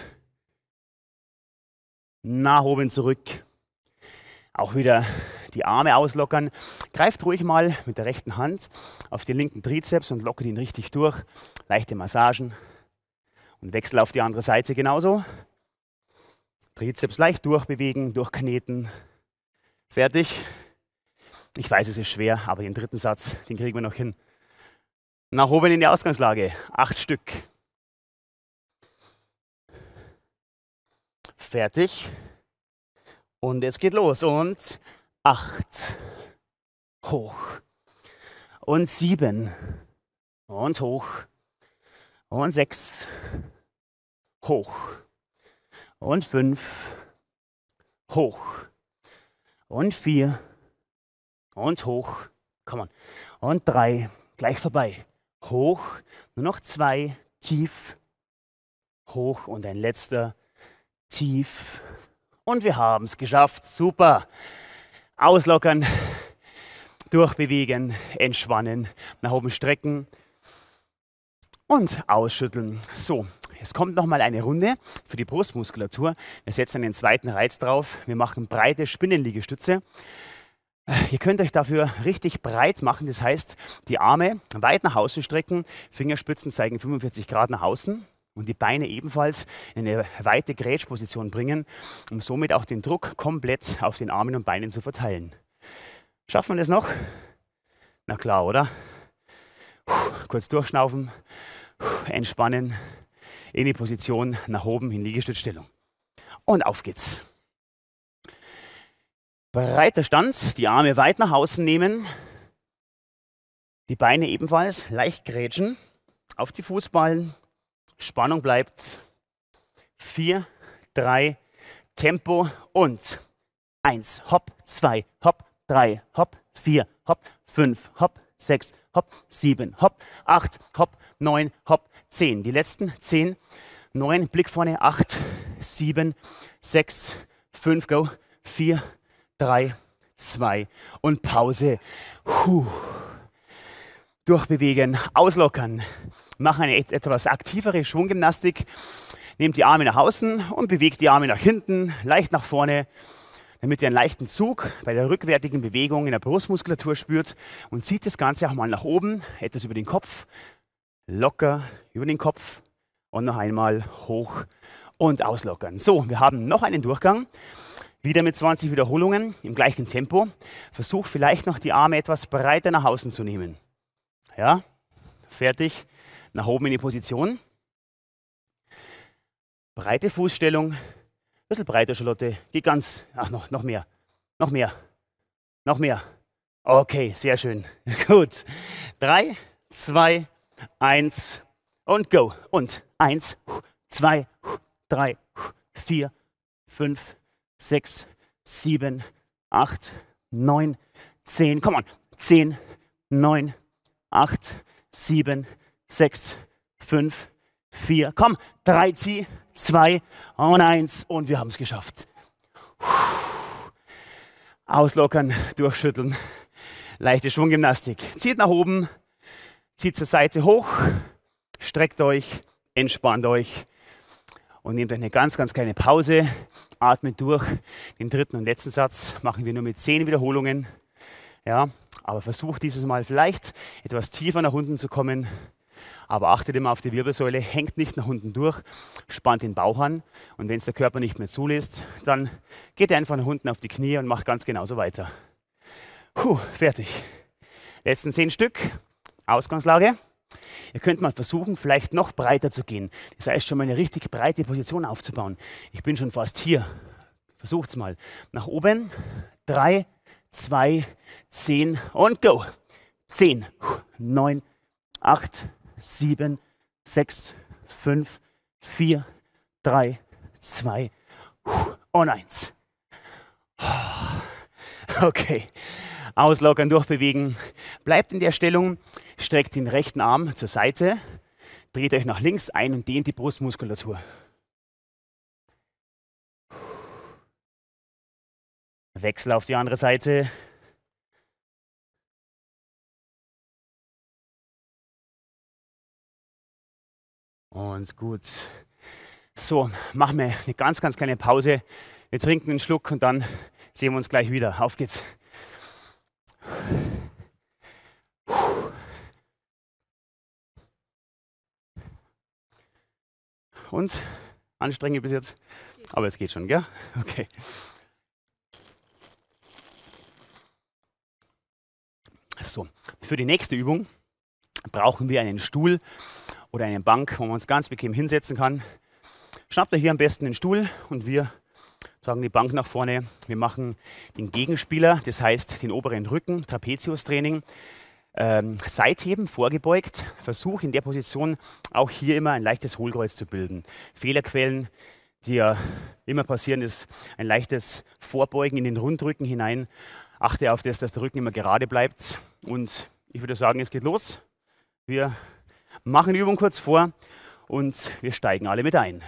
Nach oben zurück. Auch wieder die Arme auslockern. Greift ruhig mal mit der rechten Hand auf den linken Trizeps und lockert ihn richtig durch. Leichte Massagen. Und wechsel auf die andere Seite genauso. Trizeps leicht durchbewegen, durchkneten. Fertig. Ich weiß, es ist schwer, aber den dritten Satz, den kriegen wir noch hin. Nach oben in die Ausgangslage. 8 Stück. Fertig. Und es geht los. Und 8. Hoch. Und 7. Und hoch. Und 6. Hoch. Und 5. Hoch. Und 4. Und hoch. Komm on. Und 3. Gleich vorbei. Hoch. Nur noch 2. Tief. Hoch. Und ein letzter. Tief. Und wir haben es geschafft. Super. Auslockern. Durchbewegen. Entspannen. Nach oben strecken. Und ausschütteln. So. Es kommt nochmal eine Runde für die Brustmuskulatur. Wir setzen einen zweiten Reiz drauf. Wir machen breite Spinnenliegestütze. Ihr könnt euch dafür richtig breit machen. Das heißt, die Arme weit nach außen strecken. Fingerspitzen zeigen 45 Grad nach außen. Und die Beine ebenfalls in eine weite Grätschposition bringen, um somit auch den Druck komplett auf den Armen und Beinen zu verteilen. Schaffen wir das noch? Na klar, oder? Kurz durchschnaufen, entspannen. In die Position nach oben in Liegestützstellung. Und auf geht's. Breiter Stand, die Arme weit nach außen nehmen. Die Beine ebenfalls leicht grätschen. Auf die Fußballen. Spannung bleibt. 4, 3, Tempo und 1, hopp, 2, hopp, 3, hopp, 4, hopp, 5, hopp, 6, hopp, 7, hopp, 8, hopp, 9, hopp, 10. Die letzten 10, 9, Blick vorne, 8, 7, 6, 5, go, 4, 3, 2 und Pause. Durchbewegen, auslockern. Machen eine etwas aktivere Schwunggymnastik. Nehmt die Arme nach außen und bewegt die Arme nach hinten, leicht nach vorne, damit ihr einen leichten Zug bei der rückwärtigen Bewegung in der Brustmuskulatur spürt und zieht das Ganze auch mal nach oben, etwas über den Kopf, locker über den Kopf und noch einmal hoch und auslockern. So, wir haben noch einen Durchgang, wieder mit 20 Wiederholungen im gleichen Tempo. Versuch vielleicht noch die Arme etwas breiter nach außen zu nehmen. Ja, fertig, nach oben in die Position. Breite Fußstellung. Ein bisschen breiter, Charlotte. Geh ganz. Ach, noch mehr. Noch mehr. Noch mehr. Okay, sehr schön. Gut. 3, 2, 1 und go. Und 1, 2, 3, 4, 5, 6, 7, 8, 9, 10. Come on. 10, 9, 8, 7, 6, 5, 4. Komm. 3, zieh. 2 und 1 und wir haben es geschafft. Auslockern, durchschütteln. Leichte Schwunggymnastik. Zieht nach oben, zieht zur Seite hoch, streckt euch, entspannt euch und nehmt euch eine ganz, ganz kleine Pause. Atmet durch. Den dritten und letzten Satz machen wir nur mit 10 Wiederholungen. Ja, aber versucht dieses Mal vielleicht etwas tiefer nach unten zu kommen. Aber achtet immer auf die Wirbelsäule, hängt nicht nach unten durch, spannt den Bauch an und wenn es der Körper nicht mehr zulässt, dann geht ihr einfach nach unten auf die Knie und macht ganz genauso weiter. Fertig. Letzten 10 Stück, Ausgangslage. Ihr könnt mal versuchen, vielleicht noch breiter zu gehen. Das heißt, schon mal eine richtig breite Position aufzubauen. Ich bin schon fast hier. Versucht es mal. Nach oben. 3, 2, 10 und go. 10, 9, 8, 7, 6, 5, 4, 3, 2 und 1. Okay, auslockern, durchbewegen. Bleibt in der Stellung, streckt den rechten Arm zur Seite, dreht euch nach links ein und dehnt die Brustmuskulatur. Wechsel auf die andere Seite. Und gut. So, machen wir eine ganz, ganz kleine Pause. Wir trinken einen Schluck und dann sehen wir uns gleich wieder. Auf geht's. Und? Anstrengend bis jetzt? Aber es geht schon, gell? Okay. So, für die nächste Übung brauchen wir einen Stuhl oder eine Bank, wo man uns ganz bequem hinsetzen kann. Schnappt euch hier am besten den Stuhl und wir tragen die Bank nach vorne. Wir machen den Gegenspieler, das heißt den oberen Rücken, Trapeziustraining. Seitheben, vorgebeugt. Versuche in der Position auch hier immer ein leichtes Hohlkreuz zu bilden. Fehlerquellen, die ja immer passieren, ist ein leichtes Vorbeugen in den Rundrücken hinein. Achte auf das, dass der Rücken immer gerade bleibt. Und ich würde sagen, es geht los. Wir machen die Übung kurz vor und wir steigen alle mit ein.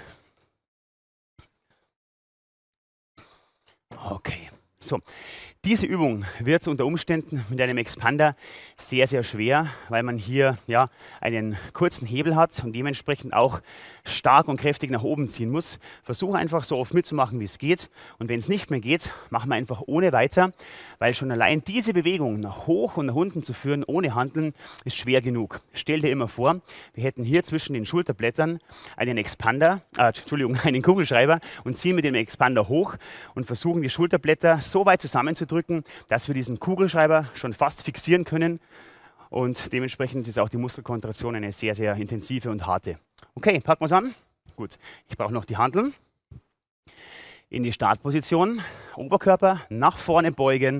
Okay, so. Diese Übung wird unter Umständen mit einem Expander sehr, sehr schwer, weil man hier ja, einen kurzen Hebel hat und dementsprechend auch stark und kräftig nach oben ziehen muss. Versuche einfach so oft mitzumachen, wie es geht. Und wenn es nicht mehr geht, machen wir einfach ohne weiter, weil schon allein diese Bewegung nach hoch und nach unten zu führen, ohne Hanteln, ist schwer genug. Stell dir immer vor, wir hätten hier zwischen den Schulterblättern einen einen Kugelschreiber und ziehen mit dem Expander hoch und versuchen die Schulterblätter so weit zusammenzudrücken, dass wir diesen Kugelschreiber schon fast fixieren können und dementsprechend ist auch die Muskelkontraktion eine sehr, sehr intensive und harte. Okay, packen wir es an. Gut, ich brauche noch die Hanteln. In die Startposition, Oberkörper nach vorne beugen,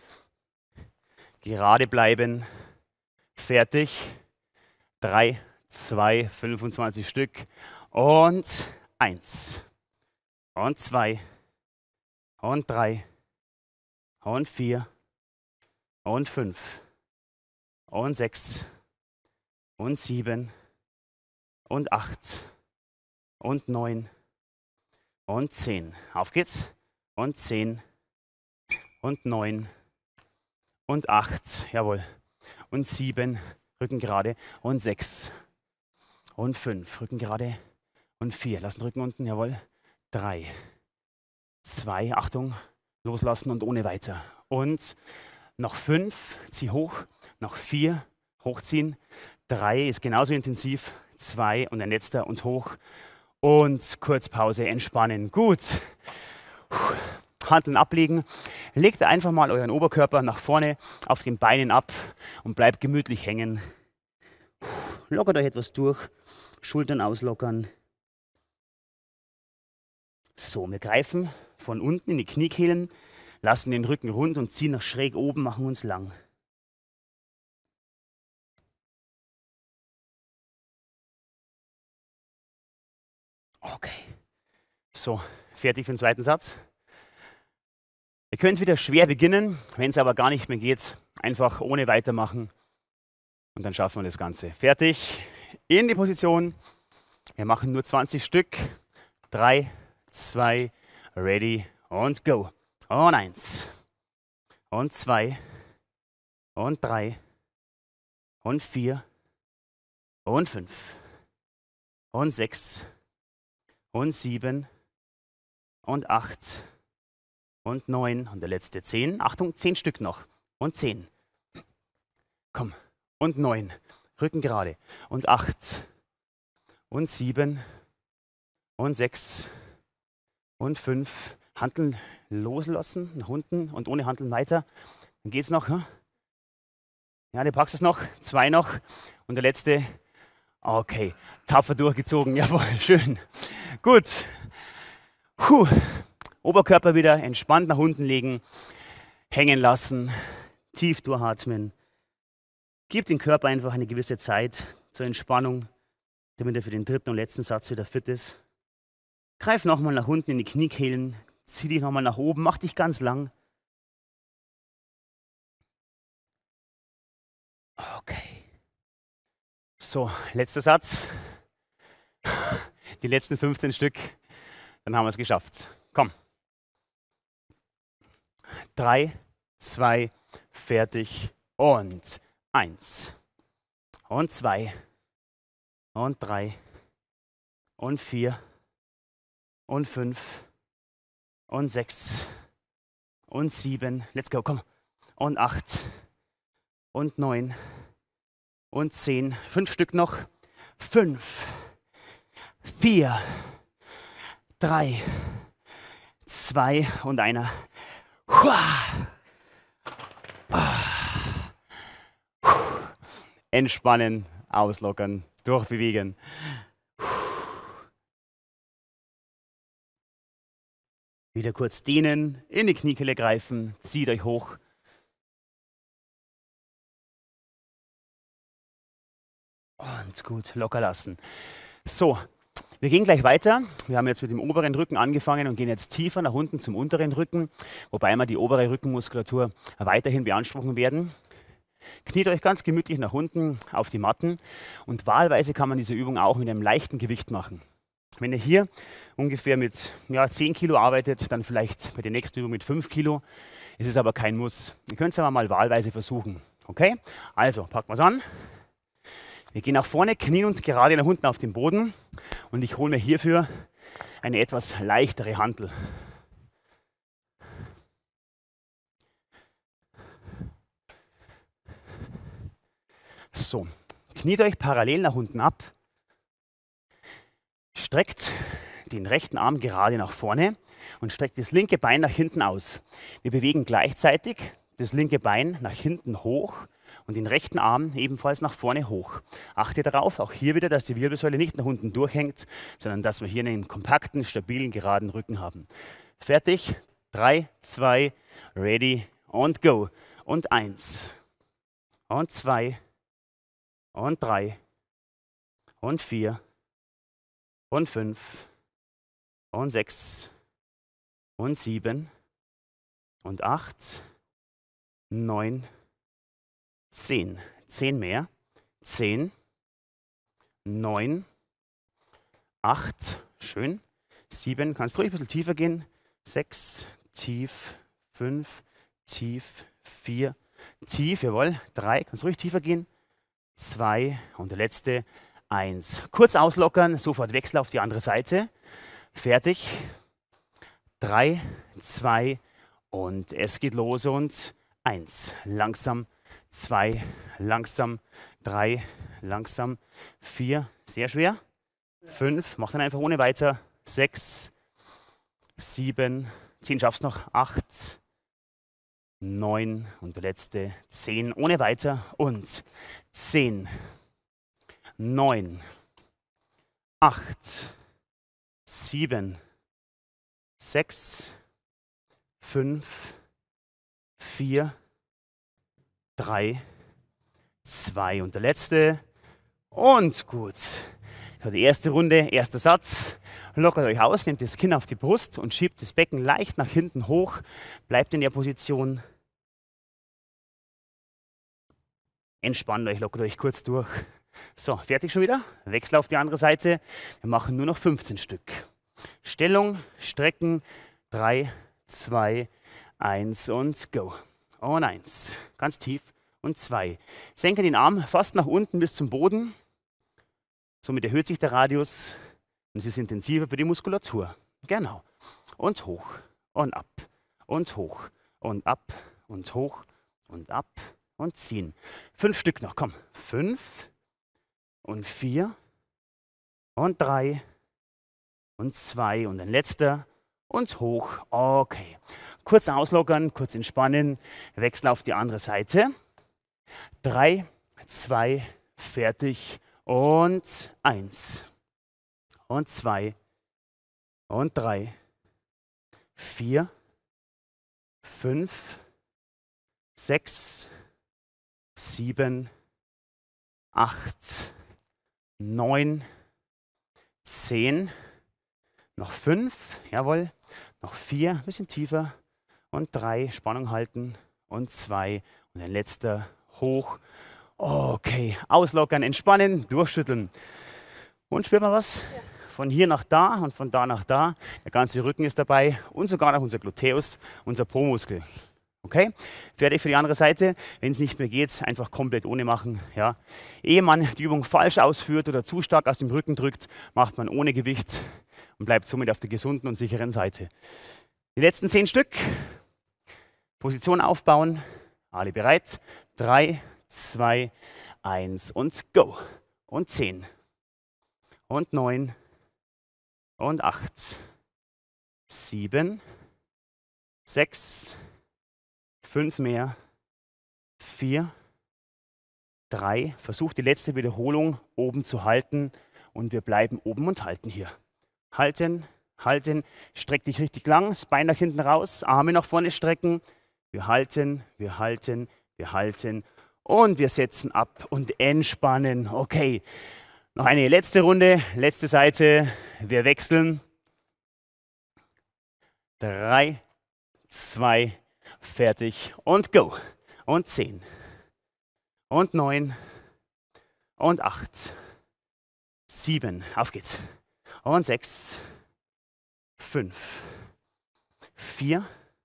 gerade bleiben, fertig, 3, 2, 25 Stück und 1 und 2 und 3 und 4 und 5 und 6 und 7 und 8 und 9 und 10. Auf geht's. Und 10 und 9 und 8. Jawohl. Und 7. Rücken gerade. Und 6 und 5. Rücken gerade. Und 4. Lassen Rücken unten. Jawohl. 3, 2. Achtung. Loslassen und ohne weiter. Und noch 5, zieh hoch, noch 4, hochziehen, 3 ist genauso intensiv, 2 und ein letzter und hoch und kurz Pause, entspannen. Gut. Hanteln ablegen, legt einfach mal euren Oberkörper nach vorne auf den Beinen ab und bleibt gemütlich hängen. Lockert euch etwas durch, Schultern auslockern. So, wir greifen von unten in die Kniekehlen, lassen den Rücken rund und ziehen nach schräg oben, machen uns lang. Okay. So, fertig für den zweiten Satz. Ihr könnt wieder schwer beginnen, wenn es aber gar nicht mehr geht, einfach ohne weitermachen und dann schaffen wir das Ganze. Fertig, in die Position. Wir machen nur 20 Stück. 3, 2, ready und go. Und 1 und 2 und 3 und 4 und 5 und 6 und 7 und 8 und 9 und der letzte 10. Achtung, 10 Stück noch. Und 10. Komm. Und 9. Rücken gerade. Und 8 und 7 und 6 und 5. Hanteln loslassen, nach unten und ohne Hanteln weiter. Dann geht's noch. Hm? Ja, du packst es noch. 2 noch. Und der letzte. Okay. Tapfer durchgezogen. Jawohl, schön. Gut. Puh. Oberkörper wieder entspannt nach unten legen. Hängen lassen. Tief durchatmen. Gib dem Körper einfach eine gewisse Zeit zur Entspannung, damit er für den dritten und letzten Satz wieder fit ist. Greif nochmal nach unten in die Kniekehlen. Zieh dich nochmal nach oben, mach dich ganz lang. Okay. So, letzter Satz. Die letzten 15 Stück, dann haben wir es geschafft. Komm. 3, 2, fertig und 1 und 2 und 3 und 4 und 5 und 6 und 7, let's go, komm, und 8 und 9 und 10, 5 Stück noch, 5, 4, 3, 2 und einer. Entspannen, auslockern, durchbewegen. Wieder kurz dehnen, in die Kniekehle greifen, zieht euch hoch. Und gut, locker lassen. So, wir gehen gleich weiter. Wir haben jetzt mit dem oberen Rücken angefangen und gehen jetzt tiefer nach unten zum unteren Rücken, wobei wir die obere Rückenmuskulatur weiterhin beanspruchen werden. Kniet euch ganz gemütlich nach unten auf die Matten und wahlweise kann man diese Übung auch mit einem leichten Gewicht machen. Wenn ihr hier ungefähr mit 10 Kilo arbeitet, dann vielleicht bei der nächsten Übung mit 5 Kilo. Es ist aber kein Muss. Ihr könnt es aber mal wahlweise versuchen. Okay? Also, packen wir es an. Wir gehen nach vorne, knien uns gerade nach unten auf den Boden und ich hole mir hierfür eine etwas leichtere Hantel. So, kniet euch parallel nach unten ab. Streckt den rechten Arm gerade nach vorne und streckt das linke Bein nach hinten aus. Wir bewegen gleichzeitig das linke Bein nach hinten hoch und den rechten Arm ebenfalls nach vorne hoch. Achte darauf, auch hier wieder, dass die Wirbelsäule nicht nach unten durchhängt, sondern dass wir hier einen kompakten, stabilen, geraden Rücken haben. Fertig. 3, 2, ready und go. Und 1 und 2 und 3 und 4 und 5 und 6 und 7 und 8, 9, 10. 10 mehr. 10, 9, 8, schön. 7, kannst ruhig ein bisschen tiefer gehen. 6, tief. 5, tief. 4, tief, jawohl. 3, kannst ruhig tiefer gehen. 2 und der letzte 1. Kurz auslockern, sofort Wechsel auf die andere Seite. Fertig. 3, 2 und es geht los und 1. Langsam. 2, langsam. 3, langsam. 4, sehr schwer. 5, mach dann einfach ohne weiter. 6, 7, 10 schaffst noch. 8, 9 und der letzte 10 ohne weiter und 10, 9, 8, 7, 6, 5, 4, 3, 2 und der letzte und gut. Die erste Runde, erster Satz. Lockert euch aus, nehmt das Kinn auf die Brust und schiebt das Becken leicht nach hinten hoch. Bleibt in der Position. Entspannt euch, lockert euch kurz durch. So, fertig schon wieder. Wechsel auf die andere Seite. Wir machen nur noch 15 Stück. Stellung, strecken. 3, 2, 1 und go. Und 1. Ganz tief. Und 2. Senke den Arm fast nach unten bis zum Boden. Somit erhöht sich der Radius und es ist intensiver für die Muskulatur. Genau. Und hoch und ab und hoch und ab und hoch und ab und ziehen. 5 Stück noch, komm. 5 und 4 und 3 und 2 und ein letzter und hoch. Okay. Kurz auslockern, kurz entspannen, Wechsel auf die andere Seite. 3, 2, fertig. Und 1 und 2 und 3, 4, 5, 6, 7, 8, 9, 10, noch 5, jawohl, noch 4, ein bisschen tiefer und 3, Spannung halten und 2 und ein letzter hoch. Okay, auslockern, entspannen, durchschütteln. Und spürt man was? Ja. Von hier nach da und von da nach da. Der ganze Rücken ist dabei und sogar noch unser Gluteus, unser Po-Muskel. Okay, fertig für die andere Seite. Wenn es nicht mehr geht, einfach komplett ohne machen. Ja. Ehe man die Übung falsch ausführt oder zu stark aus dem Rücken drückt, macht man ohne Gewicht und bleibt somit auf der gesunden und sicheren Seite. Die letzten 10 Stück. Position aufbauen. Alle bereit? 3, 2, 1 und go. Und 10 und 9 und 8, 7 6, 5 mehr, 4, 3. Versuch die letzte Wiederholung oben zu halten und wir bleiben oben und halten hier. Halten, halten, streck dich richtig lang, das Bein nach hinten raus, Arme nach vorne strecken. Wir halten, wir halten, wir halten und wir setzen ab und entspannen. Okay, noch eine letzte Runde, letzte Seite. Wir wechseln. 3, 2, fertig und go. Und 10 und 9 und 8, 7, auf geht's. Und 6, 5, 4,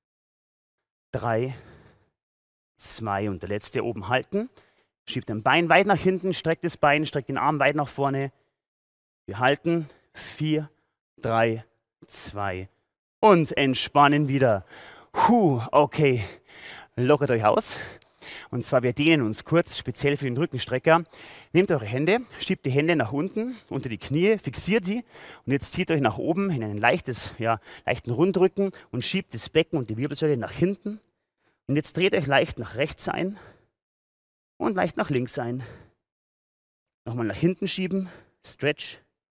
3, 2 und der letzte oben halten. Schiebt ein Bein weit nach hinten, streckt das Bein, streckt den Arm weit nach vorne. Wir halten. 4, 3, 2 und entspannen wieder. Okay, lockert euch aus. Und zwar, wir dehnen uns kurz, speziell für den Rückenstrecker. Nehmt eure Hände, schiebt die Hände nach unten, unter die Knie, fixiert sie und jetzt zieht euch nach oben in einen leichten Rundrücken und schiebt das Becken und die Wirbelsäule nach hinten. Und jetzt dreht euch leicht nach rechts ein und leicht nach links ein. Nochmal nach hinten schieben, Stretch.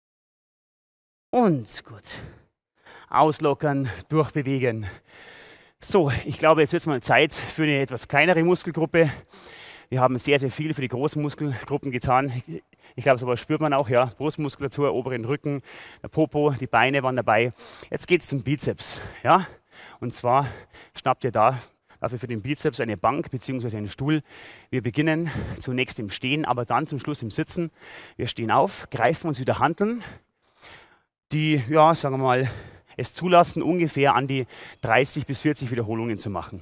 Und gut. Auslockern, durchbewegen. So, ich glaube, jetzt wird es mal Zeit für eine etwas kleinere Muskelgruppe. Wir haben sehr, sehr viel für die großen Muskelgruppen getan. Ich glaube, sowas spürt man auch, ja. Brustmuskulatur, oberen Rücken, der Popo, die Beine waren dabei. Jetzt geht es zum Bizeps, ja. Und zwar schnappt ihr dafür für den Bizeps eine Bank bzw. einen Stuhl. Wir beginnen zunächst im Stehen, aber dann zum Schluss im Sitzen. Wir stehen auf, greifen uns wieder Hanteln, die, ja, sagen wir mal, es zulassen, ungefähr an die 30 bis 40 Wiederholungen zu machen.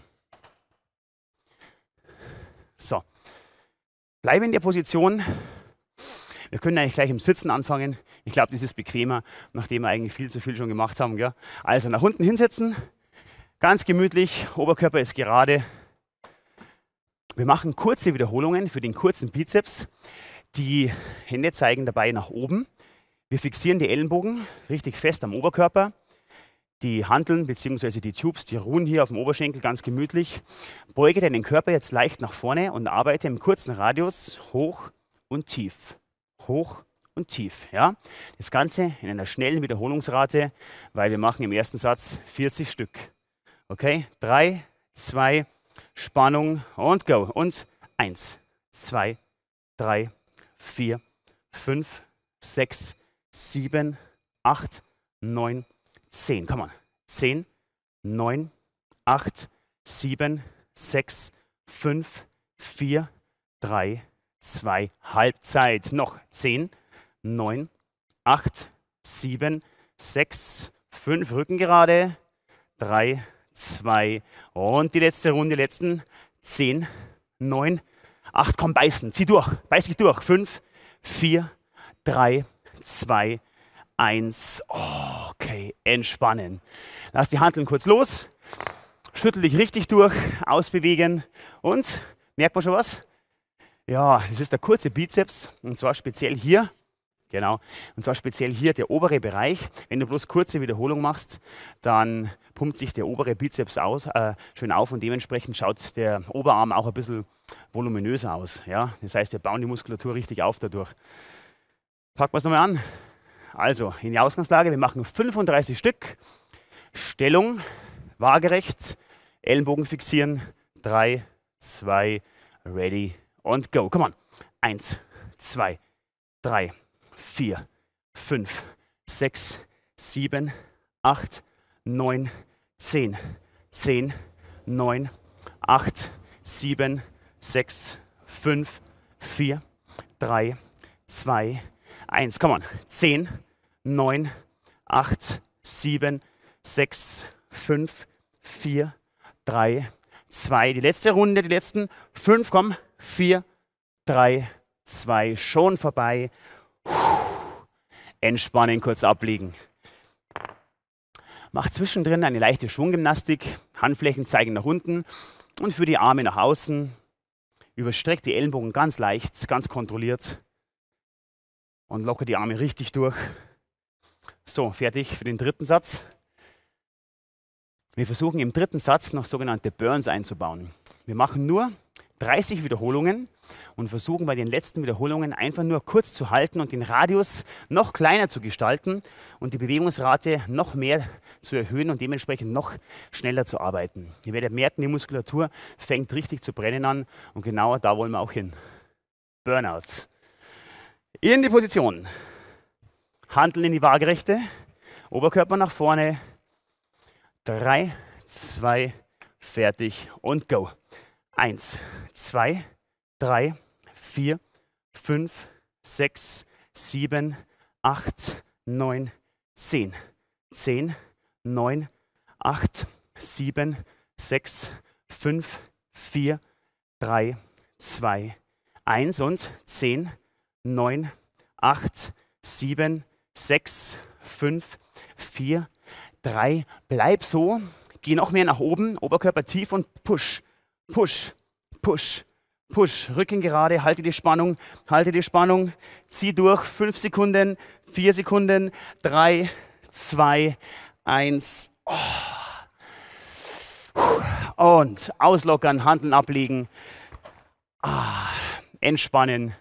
So, bleibe in der Position. Wir können eigentlich gleich im Sitzen anfangen. Ich glaube, das ist bequemer, nachdem wir eigentlich viel zu viel schon gemacht haben. Gell? Also nach unten hinsetzen, ganz gemütlich, Oberkörper ist gerade. Wir machen kurze Wiederholungen für den kurzen Bizeps. Die Hände zeigen dabei nach oben. Wir fixieren die Ellenbogen richtig fest am Oberkörper. Die Hanteln bzw. die Tubes, die ruhen hier auf dem Oberschenkel ganz gemütlich. Beuge deinen Körper jetzt leicht nach vorne und arbeite im kurzen Radius hoch und tief. Hoch und tief. Ja? Das Ganze in einer schnellen Wiederholungsrate, weil wir machen im ersten Satz 40 Stück. Okay, 3, 2, Spannung und go. Und 1, 2, 3, 4, 5, 6, 7, 8, 9, 10. Komm on. 10, 9, 8, 7, 6, 5, 4, 3, 2, Halbzeit. Noch 10, 9, 8, 7, 6, 5, Rücken gerade. 3, 2 und die letzte Runde, letzten 10, 9, 8. Komm, beißen. Zieh durch. Beiß dich durch. 5, 4, 3, 2, 1. Okay, entspannen. Lass die Hanteln kurz los. Schüttel dich richtig durch, ausbewegen und merkt man schon was? Ja, das ist der kurze Bizeps und zwar speziell hier. Genau, und zwar speziell hier der obere Bereich. Wenn du bloß kurze Wiederholung machst, dann pumpt sich der obere Bizeps schön auf und dementsprechend schaut der Oberarm auch ein bisschen voluminöser aus. Ja? Das heißt, wir bauen die Muskulatur richtig auf dadurch. Packen wir es nochmal an. Also in die Ausgangslage, wir machen 35 Stück. Stellung, waagerecht, Ellenbogen fixieren. 3, 2, ready und go. Come on. 1, 2, 3, 4, 5, 6, 7, 8, 9, 10. 10, 9, 8, 7, 6, 5, 4, 3, 2, 1. Come on. 10, 9, 8, 7, 6, 5, 4, 3, 2. Die letzte Runde, die letzten 5. Komm. 4, 3, 2. Schon vorbei. Entspannen, kurz ablegen. Mach zwischendrin eine leichte Schwunggymnastik. Handflächen zeigen nach unten und für die Arme nach außen. Überstreckt die Ellenbogen ganz leicht, ganz kontrolliert. Und locker die Arme richtig durch. So, fertig für den dritten Satz. Wir versuchen im dritten Satz noch sogenannte Burns einzubauen. Wir machen nur 30 Wiederholungen und versuchen bei den letzten Wiederholungen einfach nur kurz zu halten und den Radius noch kleiner zu gestalten und die Bewegungsrate noch mehr zu erhöhen und dementsprechend noch schneller zu arbeiten. Ihr werdet merken, die Muskulatur fängt richtig zu brennen an und genauer da wollen wir auch hin. Burnouts. In die Position. Hanteln in die Waagerechte, Oberkörper nach vorne. 3, 2, fertig und go. 1, 2, 3, 4, 5, 6, 7, 8, 9, 10. 10, 9, 8, 7, 6, 5, 4, 3, 2, 1 und 10, 9, 8, 7, 6, 5, 4, 3. Bleib so. Geh noch mehr nach oben. Oberkörper tief und push. Push, push, push. Rücken gerade. Halte die Spannung. Halte die Spannung. Zieh durch. 5 Sekunden. 4 Sekunden. 3, 2, 1. Und auslockern. Hanteln ablegen. Entspannen.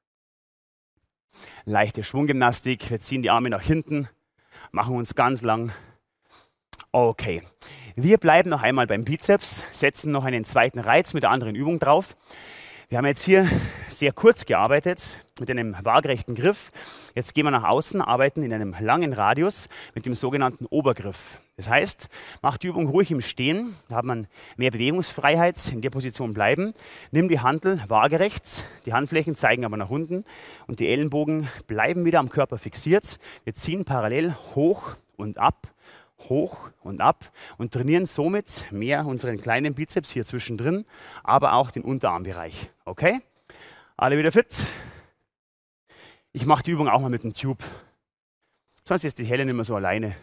Leichte Schwunggymnastik. Wir ziehen die Arme nach hinten. Machen uns ganz lang. Okay. Wir bleiben noch einmal beim Bizeps, setzen noch einen zweiten Reiz mit der anderen Übung drauf. Wir haben jetzt hier sehr kurz gearbeitet mit einem waagerechten Griff. Jetzt gehen wir nach außen, arbeiten in einem langen Radius mit dem sogenannten Obergriff. Das heißt, macht die Übung ruhig im Stehen, da hat man mehr Bewegungsfreiheit, in der Position bleiben. Nimm die Hantel waagerechts, die Handflächen zeigen aber nach unten und die Ellenbogen bleiben wieder am Körper fixiert. Wir ziehen parallel hoch und ab und trainieren somit mehr unseren kleinen Bizeps hier zwischendrin, aber auch den Unterarmbereich. Okay? Alle wieder fit? Ich mache die Übung auch mal mit dem Tube. Sonst ist die Helen immer so alleine.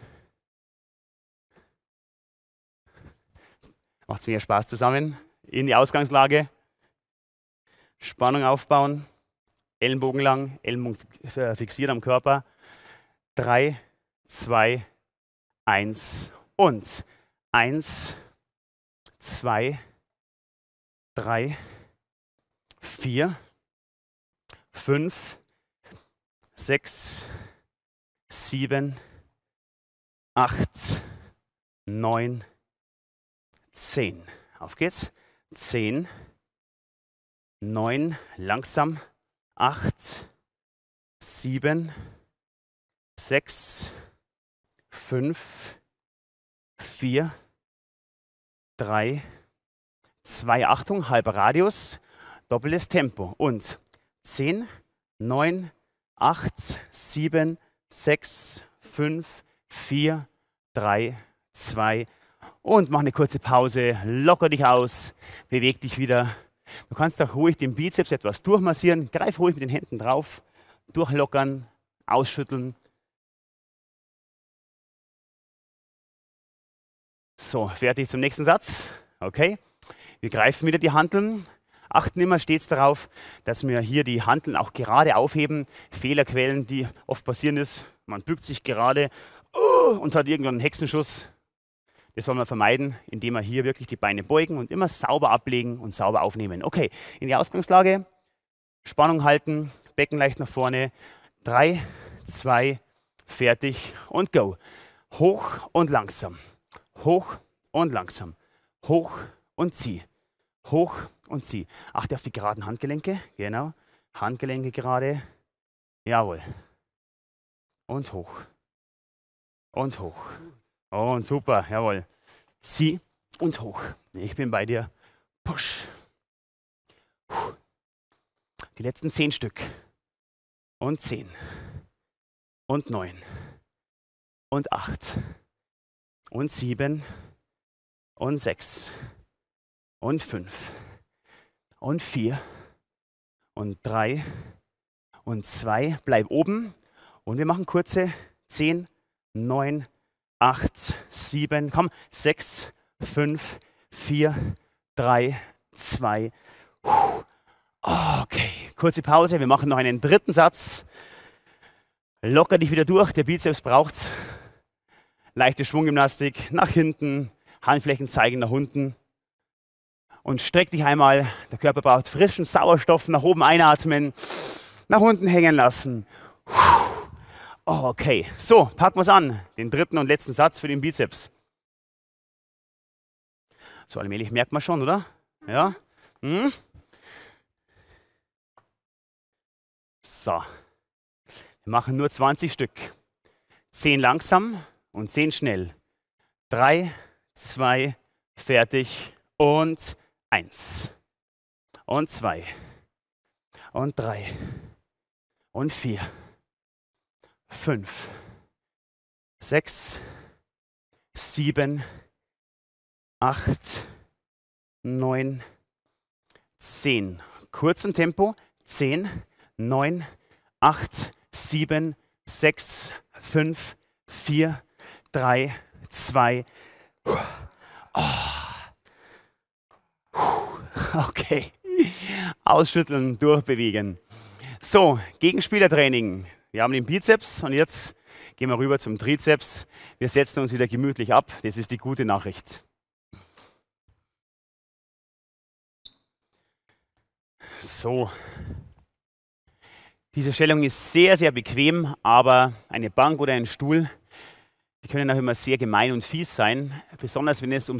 Macht es mehr Spaß zusammen. In die Ausgangslage. Spannung aufbauen. Ellenbogen lang, Ellenbogen fixiert am Körper. 3, 2, 1 und 1, 2, 3, 4, 5, 6, 7, 8, 9, 10. Auf geht's. 10, 9, langsam. 8, 7, 6, 5, 4, 3, 2, Achtung, halber Radius, doppeltes Tempo und 10, 9, 8, 7, 6, 5, 4, 3, 2 und mach eine kurze Pause, locker dich aus, beweg dich wieder. Du kannst auch ruhig den Bizeps etwas durchmassieren, greif ruhig mit den Händen drauf, durchlockern, ausschütteln. So, fertig zum nächsten Satz. Okay, wir greifen wieder die Hanteln. Achten immer stets darauf, dass wir hier die Hanteln auch gerade aufheben. Fehlerquellen, die oft passieren ist, man bückt sich gerade und hat irgendwann einen Hexenschuss. Das soll man vermeiden, indem wir hier wirklich die Beine beugen und immer sauber ablegen und sauber aufnehmen. Okay, in die Ausgangslage, Spannung halten, Becken leicht nach vorne. 3, 2, fertig und go. Hoch und langsam. Hoch und langsam. Hoch und zieh. Hoch und zieh. Achte auf die geraden Handgelenke. Genau. Handgelenke gerade. Jawohl. Und hoch. Und hoch. Und super. Jawohl. Zieh und hoch. Ich bin bei dir. Push. Die letzten 10 Stück. Und 10. Und 9. Und 8. Und 7. Und 6. Und 5. Und 4. Und 3. Und 2. Bleib oben. Und wir machen kurze 10, 9, 8, 7. Komm. 6, 5, 4, 3, 2. Okay. Kurze Pause. Wir machen noch einen dritten Satz. Locker dich wieder durch. Der Bizeps braucht's. Leichte Schwunggymnastik. Nach hinten. Handflächen zeigen nach unten. Und streck dich einmal. Der Körper braucht frischen Sauerstoff. Nach oben einatmen, nach unten hängen lassen. Okay, so, packen wir es an. Den dritten und letzten Satz für den Bizeps. So allmählich merkt man schon, oder? Ja. So. Wir machen nur 20 Stück. 10 langsam und 10 schnell. 3, 2, fertig und 1. Und 2. Und 3. Und 4. 5. 6. 7. 8. 9. 10. Kurz und Tempo. 10. 9. 8. 7. 6. 5. 4. 3. 2. Okay. Ausschütteln, durchbewegen. So, Gegenspielertraining. Wir haben den Bizeps und jetzt gehen wir rüber zum Trizeps. Wir setzen uns wieder gemütlich ab. Das ist die gute Nachricht. So. Diese Stellung ist sehr, sehr bequem, aber eine Bank oder ein Stuhl, die können auch immer sehr gemein und fies sein, besonders wenn es um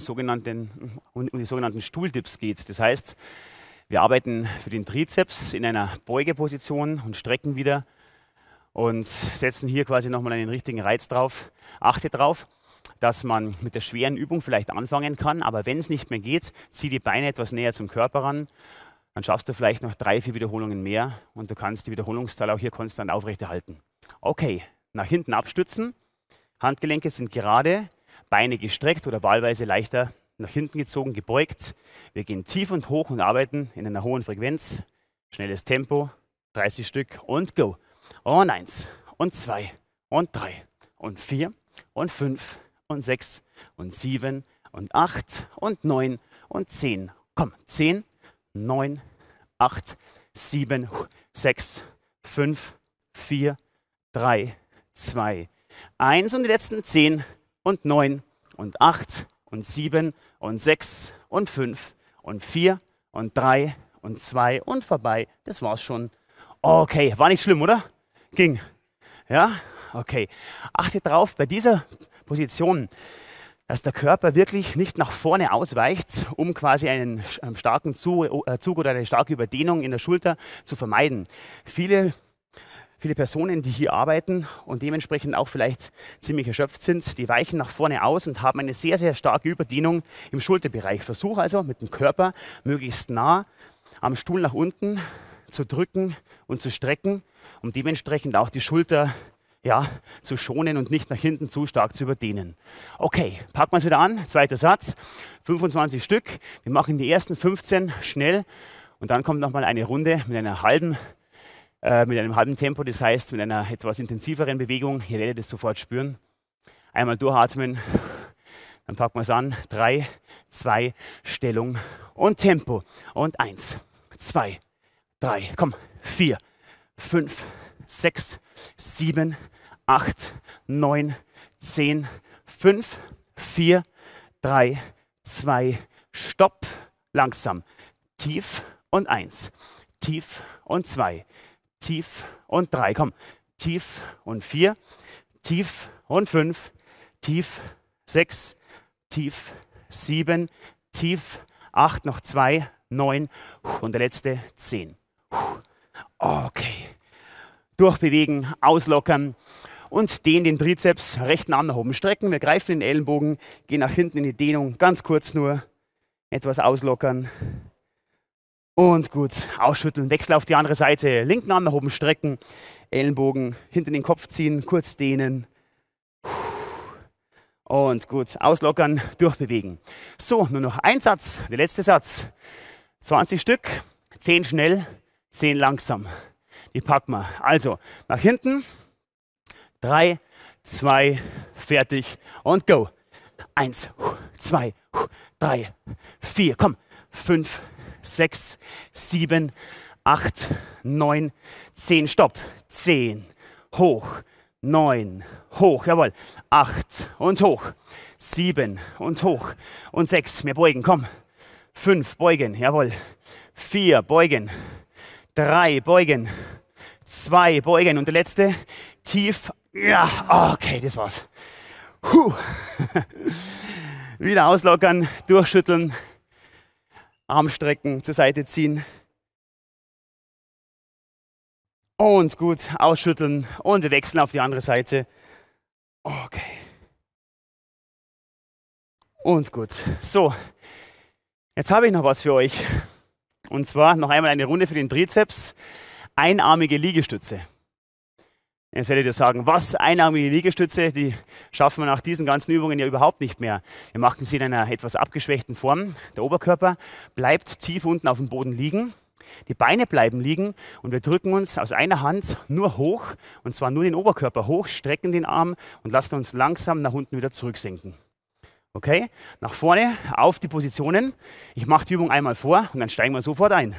die sogenannten Stuhldips geht. Das heißt, wir arbeiten für den Trizeps in einer Beugeposition und strecken wieder und setzen hier quasi nochmal einen richtigen Reiz drauf. Achte darauf, dass man mit der schweren Übung vielleicht anfangen kann, aber wenn es nicht mehr geht, zieh die Beine etwas näher zum Körper ran. Dann schaffst du vielleicht noch 3, 4 Wiederholungen mehr und du kannst die Wiederholungszahl auch hier konstant aufrechterhalten. Okay, nach hinten abstützen, Handgelenke sind gerade, Beine gestreckt oder wahlweise leichter nach hinten gezogen, gebeugt. Wir gehen tief und hoch und arbeiten in einer hohen Frequenz. Schnelles Tempo, 30 Stück und go. Und 1 und 2 und 3 und 4 und 5 und 6 und 7 und 8 und 9 und 10. Komm, 10. 9, 8, 7, 6, 5, 4, 3, 2, 1 und die letzten 10 und 9 und 8 und 7 und 6 und 5 und 4 und 3 und 2 und vorbei. Das war's schon. Okay, war nicht schlimm, oder? Ging. Ja? Okay. Achte drauf, bei dieser Position, dass der Körper wirklich nicht nach vorne ausweicht, um quasi einen starken Zug oder eine starke Überdehnung in der Schulter zu vermeiden. Viele Personen, die hier arbeiten und dementsprechend auch vielleicht ziemlich erschöpft sind, die weichen nach vorne aus und haben eine sehr, sehr starke Überdehnung im Schulterbereich. Versuch also mit dem Körper möglichst nah am Stuhl nach unten zu drücken und zu strecken, um dementsprechend auch die Schulter zu schonen und nicht nach hinten zu stark zu überdehnen. Okay, packen wir es wieder an. Zweiter Satz, 25 Stück. Wir machen die ersten 15 schnell und dann kommt nochmal eine Runde mit einem halben Tempo, das heißt mit einer etwas intensiveren Bewegung. Ihr werdet es sofort spüren. Einmal durchatmen, dann packen wir es an. 3, 2, Stellung und Tempo. Und 1, 2, 3, komm, 4, 5, 6, 7, 8, 9, 10, 5, 4, 3, 2, Stopp, langsam, tief und 1, tief und 2, tief und 3, komm, tief und 4, tief und 5, tief 6, tief 7, tief 8, noch 2, 9 und der letzte 10. Okay. Durchbewegen, auslockern und den Trizeps, rechten Arm nach oben strecken. Wir greifen den Ellenbogen, gehen nach hinten in die Dehnung, ganz kurz nur, etwas auslockern und gut, ausschütteln, Wechsel auf die andere Seite, linken Arm nach oben strecken, Ellenbogen hinter den Kopf ziehen, kurz dehnen und gut, auslockern, durchbewegen. So, nur noch ein Satz, der letzte Satz, 20 Stück, 10 schnell, 10 langsam. Die packen wir. Also, nach hinten. 3, 2, fertig und go. 1, 2, 3, 4, komm. 5, 6, 7, 8, 9, 10, stopp. 10, hoch. 9, hoch, jawohl. 8 und hoch. 7 und hoch. Und 6, mehr beugen, komm. 5, beugen, jawohl. 4, beugen. 3, beugen. 2, beugen. Und der letzte, tief. Ja, okay, das war's. Wieder auslockern, durchschütteln. Arm strecken, zur Seite ziehen. Und gut, ausschütteln. Und wir wechseln auf die andere Seite. Okay. Und gut. So, jetzt habe ich noch was für euch. Und zwar noch einmal eine Runde für den Trizeps. Einarmige Liegestütze. Jetzt werdet ihr sagen, was? Einarmige Liegestütze? Die schaffen wir nach diesen ganzen Übungen ja überhaupt nicht mehr. Wir machen sie in einer etwas abgeschwächten Form. Der Oberkörper bleibt tief unten auf dem Boden liegen. Die Beine bleiben liegen und wir drücken uns aus einer Hand nur hoch, und zwar nur den Oberkörper hoch, strecken den Arm und lassen uns langsam nach unten wieder zurücksinken. Okay? Nach vorne, auf die Positionen. Ich mache die Übung einmal vor und dann steigen wir sofort ein.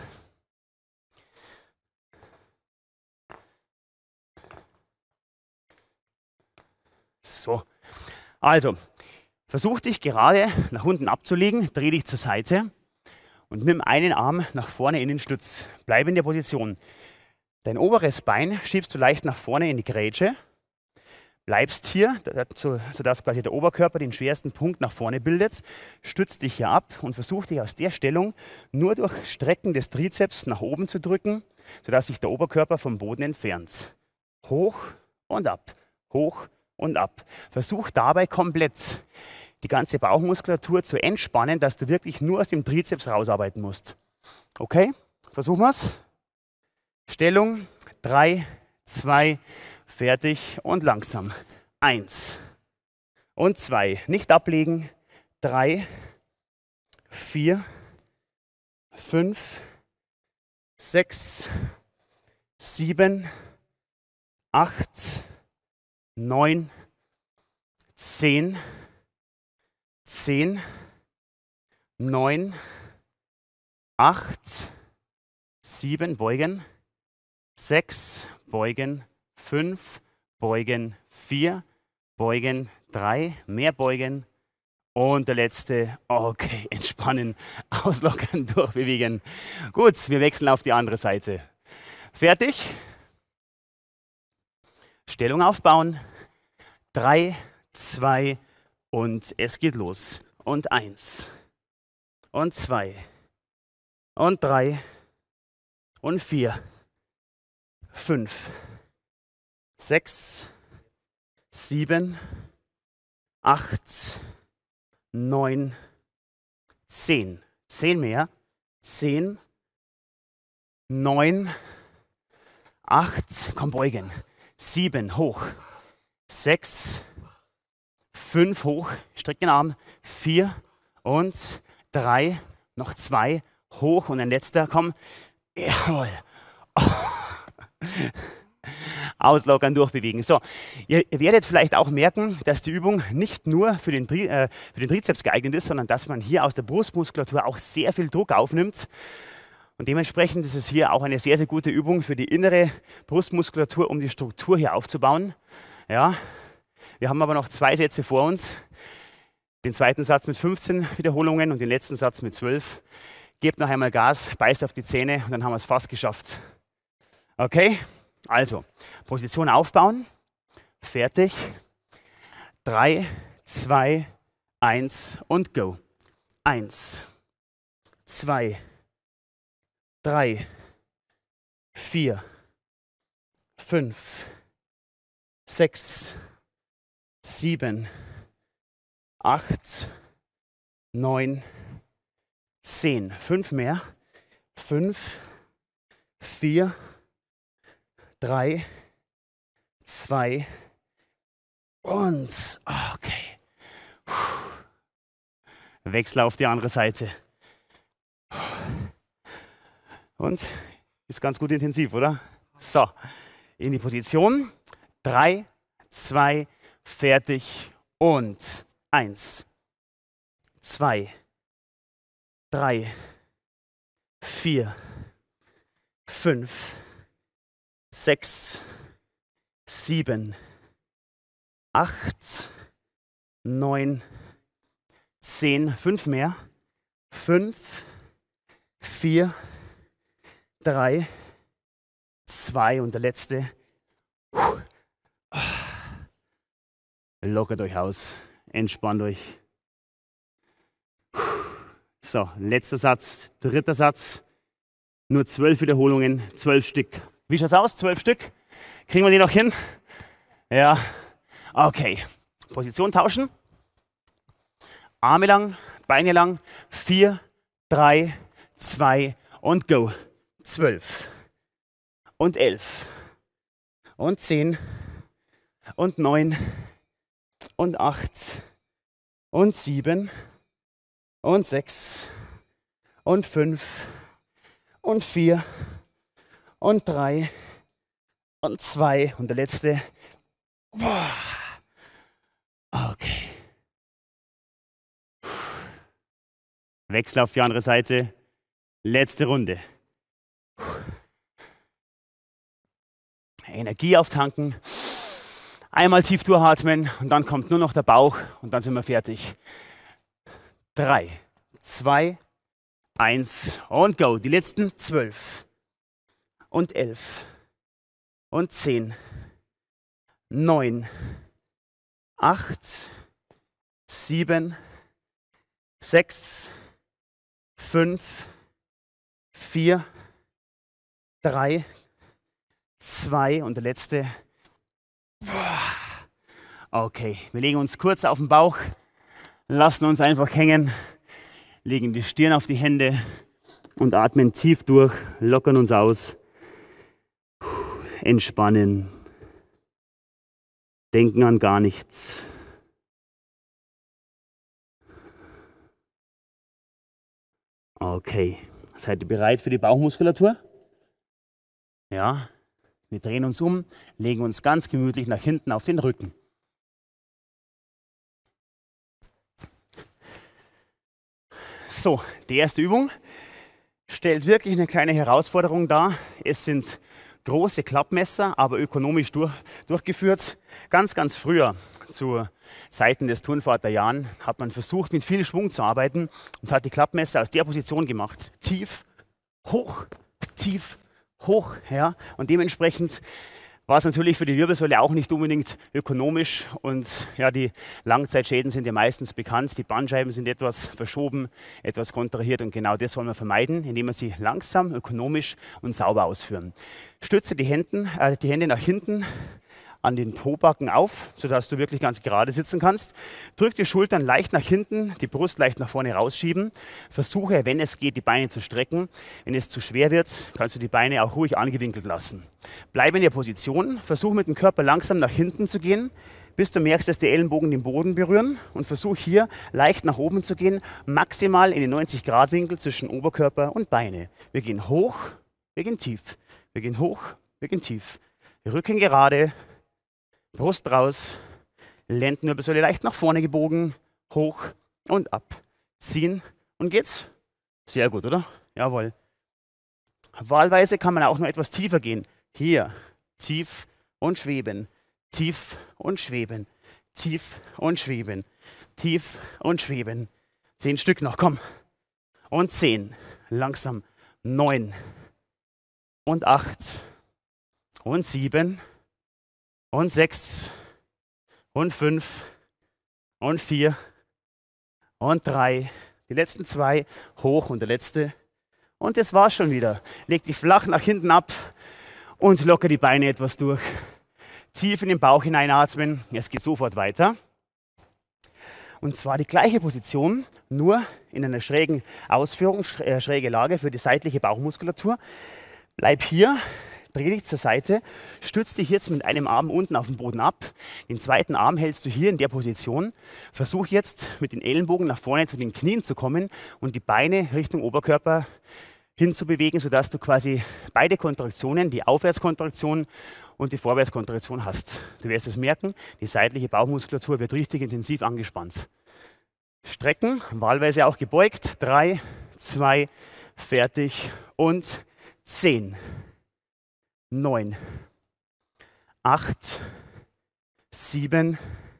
So, also versuch dich gerade nach unten abzulegen, dreh dich zur Seite und nimm einen Arm nach vorne in den Stütz. Bleib in der Position. Dein oberes Bein schiebst du leicht nach vorne in die Grätsche. Bleibst hier, sodass quasi der Oberkörper den schwersten Punkt nach vorne bildet. Stützt dich hier ab und versuch dich aus der Stellung nur durch Strecken des Trizeps nach oben zu drücken, sodass sich der Oberkörper vom Boden entfernt. Hoch und ab, hoch und ab. Versuch dabei komplett die ganze Bauchmuskulatur zu entspannen, dass du wirklich nur aus dem Trizeps rausarbeiten musst. Okay, versuchen wir es. Stellung, 3, 2, fertig und langsam. 1 und 2, nicht ablegen. 3, 4, 5, 6, 7, 8, 9, 10, 10, 9, 8, 7, beugen, 6, beugen, 5, beugen, 4, beugen, 3, mehr beugen und der letzte, okay, entspannen, auslockern, durchbewegen. Gut, wir wechseln auf die andere Seite. Fertig? Stellung aufbauen. 3, 2 und es geht los. Und 1 und 2 und 3 und 4, 5, 6, 7, 8, 9, 10. 10 mehr. 10, 9, 8, komm beugen. 7, hoch. 6, 5, hoch, streck den Arm. 4 und 3, noch 2, hoch und ein letzter, komm. Jawohl. Oh. Auslockern, durchbewegen. So, ihr werdet vielleicht auch merken, dass die Übung nicht nur für den Trizeps geeignet ist, sondern dass man hier aus der Brustmuskulatur auch sehr viel Druck aufnimmt. Und dementsprechend ist es hier auch eine sehr, sehr gute Übung für die innere Brustmuskulatur, um die Struktur hier aufzubauen. Ja, wir haben aber noch 2 Sätze vor uns. Den zweiten Satz mit 15 Wiederholungen und den letzten Satz mit 12. Gebt noch einmal Gas, beißt auf die Zähne und dann haben wir es fast geschafft. Okay, also Position aufbauen. Fertig. 3, 2, 1 und go. 1, 2, 3, 4, 5, 6, 7, 8, 9, 10. 5 mehr. 5, 4, 3, 2 und okay. Wechsel auf die andere Seite. Und ist ganz gut intensiv, oder? So, in die Position. 3, 2, fertig und 1, 2, 3, 4, 5, 6, 7, 8, 9, 10, 5 mehr. 5, 4, 3, 2 und der letzte. Lockert euch aus, entspannt euch. So, letzter Satz, dritter Satz. Nur 12 Wiederholungen, 12 Stück. Wie schaut's aus? 12 Stück? Kriegen wir die noch hin? Ja. Okay. Position tauschen. Arme lang, Beine lang. 4, 3, 2 und go. 12 und 11 und 10 und 9 und 8 und 7 und 6 und 5 und 4 und 3 und 2 und der letzte. Okay. Wechsel auf die andere Seite. Letzte Runde. Energie auftanken. Einmal tief durchatmen und dann kommt nur noch der Bauch und dann sind wir fertig. 3, 2, 1 und go. Die letzten 12 und 11 und 10, 9, 8, 7, 6, 5, 4, 3, 2 und der letzte. Okay, wir legen uns kurz auf den Bauch, lassen uns einfach hängen, legen die Stirn auf die Hände und atmen tief durch, lockern uns aus, entspannen, denken an gar nichts. Okay, seid ihr bereit für die Bauchmuskulatur? Ja, wir drehen uns um, legen uns ganz gemütlich nach hinten auf den Rücken. So, die erste Übung stellt wirklich eine kleine Herausforderung dar. Es sind große Klappmesser, aber ökonomisch durchgeführt. Ganz früher, zu Zeiten des Turnvaterjahren, hat man versucht, mit viel Schwung zu arbeiten und hat die Klappmesser aus der Position gemacht. Tief, hoch, tief, hoch. Ja? Und dementsprechend war es natürlich für die Wirbelsäule auch nicht unbedingt ökonomisch und ja, die Langzeitschäden sind ja meistens bekannt. Die Bandscheiben sind etwas verschoben, etwas kontrahiert und genau das wollen wir vermeiden, indem wir sie langsam, ökonomisch und sauber ausführen. Stütze die Hände nach hinten an den Pobacken auf, sodass du wirklich ganz gerade sitzen kannst. Drück die Schultern leicht nach hinten, die Brust leicht nach vorne rausschieben. Versuche, wenn es geht, die Beine zu strecken. Wenn es zu schwer wird, kannst du die Beine auch ruhig angewinkelt lassen. Bleib in der Position, versuche mit dem Körper langsam nach hinten zu gehen, bis du merkst, dass die Ellenbogen den Boden berühren und versuch hier leicht nach oben zu gehen, maximal in den 90-Grad-Winkel zwischen Oberkörper und Beine. Wir gehen hoch, wir gehen tief, wir gehen hoch, wir gehen tief. Rücken gerade, Brust raus, Lendenwirbelsäule leicht nach vorne gebogen, hoch und ab. Ziehen und geht's. Sehr gut, oder? Jawohl. Wahlweise kann man auch noch etwas tiefer gehen. Hier, tief und schweben, tief und schweben, tief und schweben, tief und schweben. 10 Stück noch, komm. Und 10, langsam. 9 und 8 und 7 und 6 und 5 und 4 und 3. Die letzten 2 hoch und der letzte. Und das war's schon wieder. Leg dich flach nach hinten ab und locker die Beine etwas durch. Tief in den Bauch hineinatmen. Es geht sofort weiter. Und zwar die gleiche Position, nur in einer schrägen Ausführung, schräge Lage für die seitliche Bauchmuskulatur. Bleib hier. Dreh dich zur Seite, stütz dich jetzt mit einem Arm unten auf den Boden ab. Den zweiten Arm hältst du hier in der Position. Versuch jetzt mit den Ellenbogen nach vorne zu den Knien zu kommen und die Beine Richtung Oberkörper hinzubewegen, sodass du quasi beide Kontraktionen, die Aufwärtskontraktion und die Vorwärtskontraktion hast. Du wirst es merken, die seitliche Bauchmuskulatur wird richtig intensiv angespannt. Strecken, wahlweise auch gebeugt. 3, 2, fertig und 10. 9, 8, 7,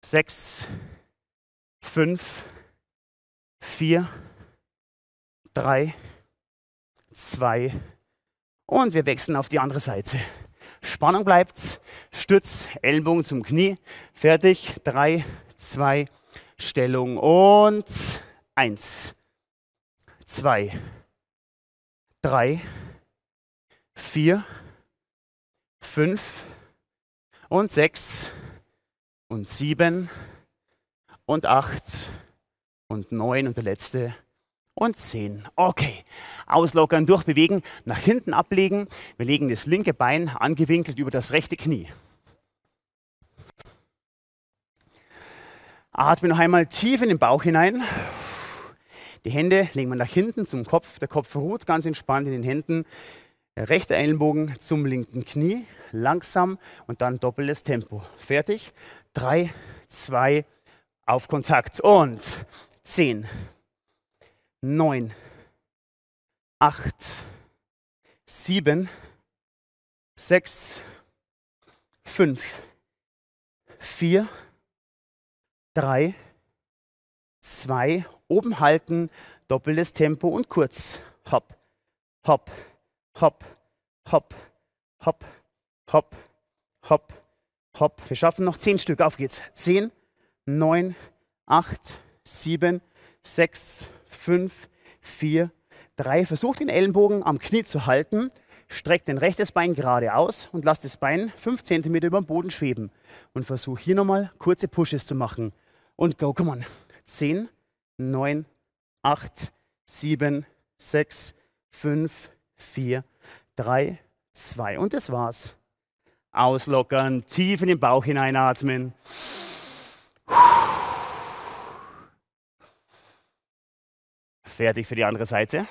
6, 5, 4, 3, 2 und wir wechseln auf die andere Seite. Spannung bleibt, Stütz, Ellenbogen zum Knie, fertig, 3, 2, Stellung und 1, 2, 3, 4, 5 und 6 und 7 und 8 und 9 und der letzte und 10. Okay, auslockern, durchbewegen, nach hinten ablegen. Wir legen das linke Bein angewinkelt über das rechte Knie. Atme noch einmal tief in den Bauch hinein. Die Hände legen wir nach hinten zum Kopf. Der Kopf ruht ganz entspannt in den Händen. Der rechte Ellenbogen zum linken Knie. Langsam und dann doppeltes Tempo. Fertig. 3, 2, auf Kontakt. Und 10, 9, 8, 7, 6, 5, 4, 3, 2, oben halten, doppeltes Tempo und kurz. Hopp, hopp, hopp, hopp, hopp, hopp, hopp, hopp. Wir schaffen noch 10 Stück. Auf geht's. 10, 9, 8, 7, 6, 5, 4, 3. Versucht den Ellenbogen am Knie zu halten. Streckt den rechtes Bein gerade aus und lasst das Bein 5 cm über dem Boden schweben. Und versuch hier nochmal kurze Pushes zu machen. Und go, come on. 10, 9, 8, 7, 6, 5, 4, 3, 2. Und das war's. Auslockern, tief in den Bauch hineinatmen. Fertig für die andere Seite.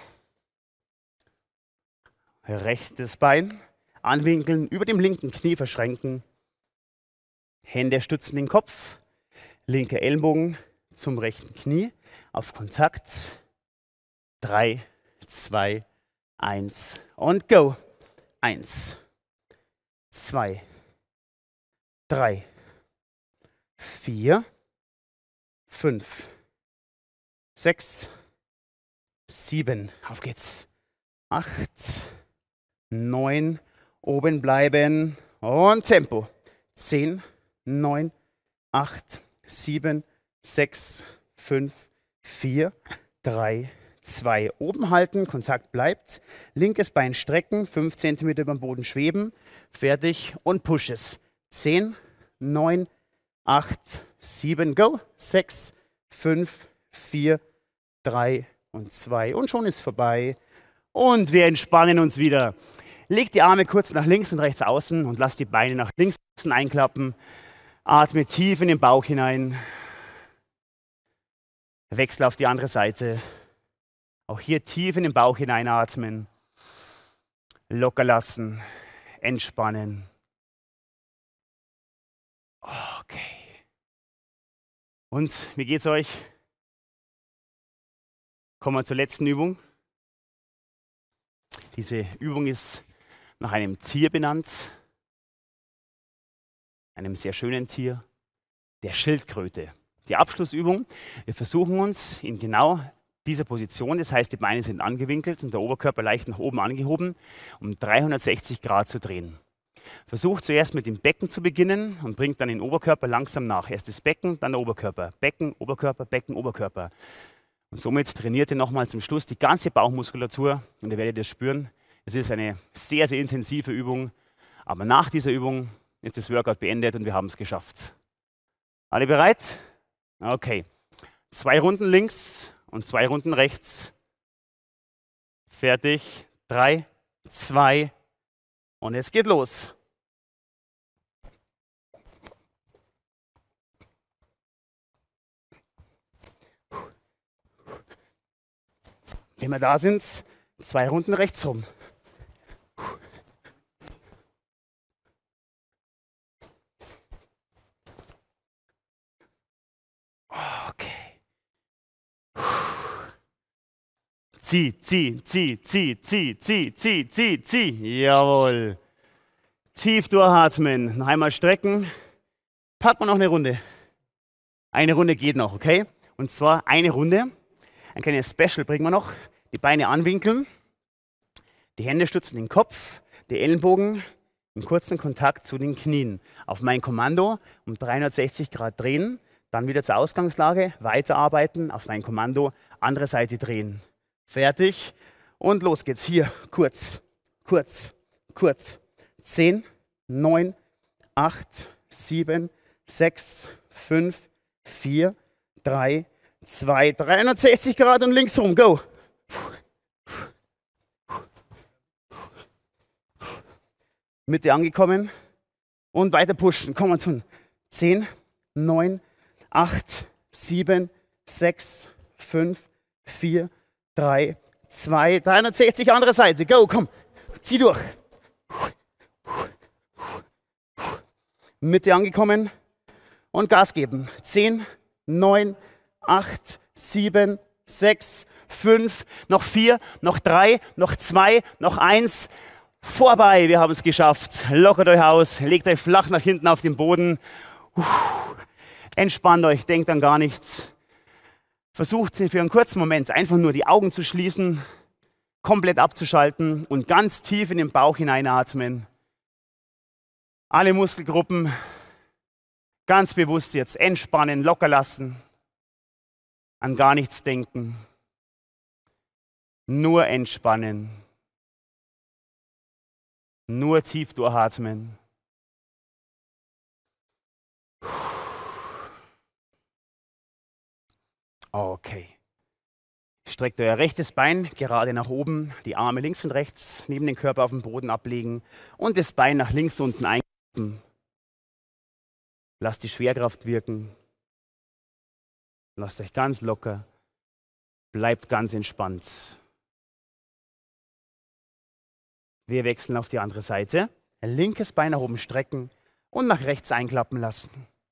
Rechtes Bein anwinkeln, über dem linken Knie verschränken. Hände stützen den Kopf. Linker Ellenbogen zum rechten Knie. Auf Kontakt. 3, 2, 1 und go. 1, 2, 3, 4, 5, 6, 7. Auf geht's. 8, 9. Oben bleiben. Und Tempo. 10, 9, 8, 7, 6, 5, 4, 3, 2. Oben halten, Kontakt bleibt. Linkes Bein strecken, 5 cm über dem Boden schweben. Fertig und push es. 10, 9, 8, 7, go. 6, 5, 4, 3 und 2. Und schon ist vorbei. Und wir entspannen uns wieder. Legt die Arme kurz nach links und rechts außen und lasst die Beine nach links außen einklappen. Atme tief in den Bauch hinein. Wechsel auf die andere Seite. Auch hier tief in den Bauch hineinatmen. Locker lassen. Entspannen. Okay. Und wie geht's euch? Kommen wir zur letzten Übung. Diese Übung ist nach einem Tier benannt. Einem sehr schönen Tier. Der Schildkröte. Die Abschlussübung. Wir versuchen uns in genau dieser Position, das heißt, die Beine sind angewinkelt und der Oberkörper leicht nach oben angehoben, um 360 Grad zu drehen. Versucht zuerst mit dem Becken zu beginnen und bringt dann den Oberkörper langsam nach. Erst das Becken, dann der Oberkörper. Becken, Oberkörper, Becken, Oberkörper. Und somit trainiert ihr nochmal zum Schluss die ganze Bauchmuskulatur und ihr werdet das spüren. Es ist eine sehr, sehr intensive Übung, aber nach dieser Übung ist das Workout beendet und wir haben es geschafft. Alle bereit? Okay. 2 Runden links und 2 Runden rechts. Fertig. 3, 2 und es geht los. Wenn wir da sind, 2 Runden rechts rum. Okay. Zieh, zieh, zieh, zieh, zieh, zieh, zieh, zieh, zieh. Jawohl. Tief durchatmen. Noch einmal strecken. Packen wir noch eine Runde. Eine Runde geht noch, okay? Und zwar eine Runde. Ein kleines Special bringen wir noch. Die Beine anwinkeln, die Hände stützen den Kopf, die Ellenbogen im kurzen Kontakt zu den Knien. Auf mein Kommando um 360 Grad drehen, dann wieder zur Ausgangslage, weiterarbeiten, auf mein Kommando, andere Seite drehen. Fertig und los geht's. Hier, kurz, kurz, kurz. 10, 9, 8, 7, 6, 5, 4, 3, 2, 360 Grad und links rum, go. Mitte angekommen und weiter pushen. Kommen wir zu 10, 9, 8, 7, 6, 5, 4, 3, 2, 360, andere Seite. Go, komm, zieh durch. Mitte angekommen und Gas geben. 10, 9, 8, 7, 6, 5, noch 4, noch 3, noch 2, noch 1. Vorbei, wir haben es geschafft. Lockert euch aus, legt euch flach nach hinten auf den Boden. Entspannt euch, denkt an gar nichts. Versucht für einen kurzen Moment einfach nur die Augen zu schließen, komplett abzuschalten und ganz tief in den Bauch hineinatmen. Alle Muskelgruppen ganz bewusst jetzt entspannen, locker lassen, an gar nichts denken, nur entspannen, nur tief durchatmen. Okay. Streckt euer rechtes Bein gerade nach oben, die Arme links und rechts neben den Körper auf dem Boden ablegen und das Bein nach links unten einkippen. Lasst die Schwerkraft wirken. Lasst euch ganz locker. Bleibt ganz entspannt. Wir wechseln auf die andere Seite. Linkes Bein nach oben strecken und nach rechts einklappen lassen.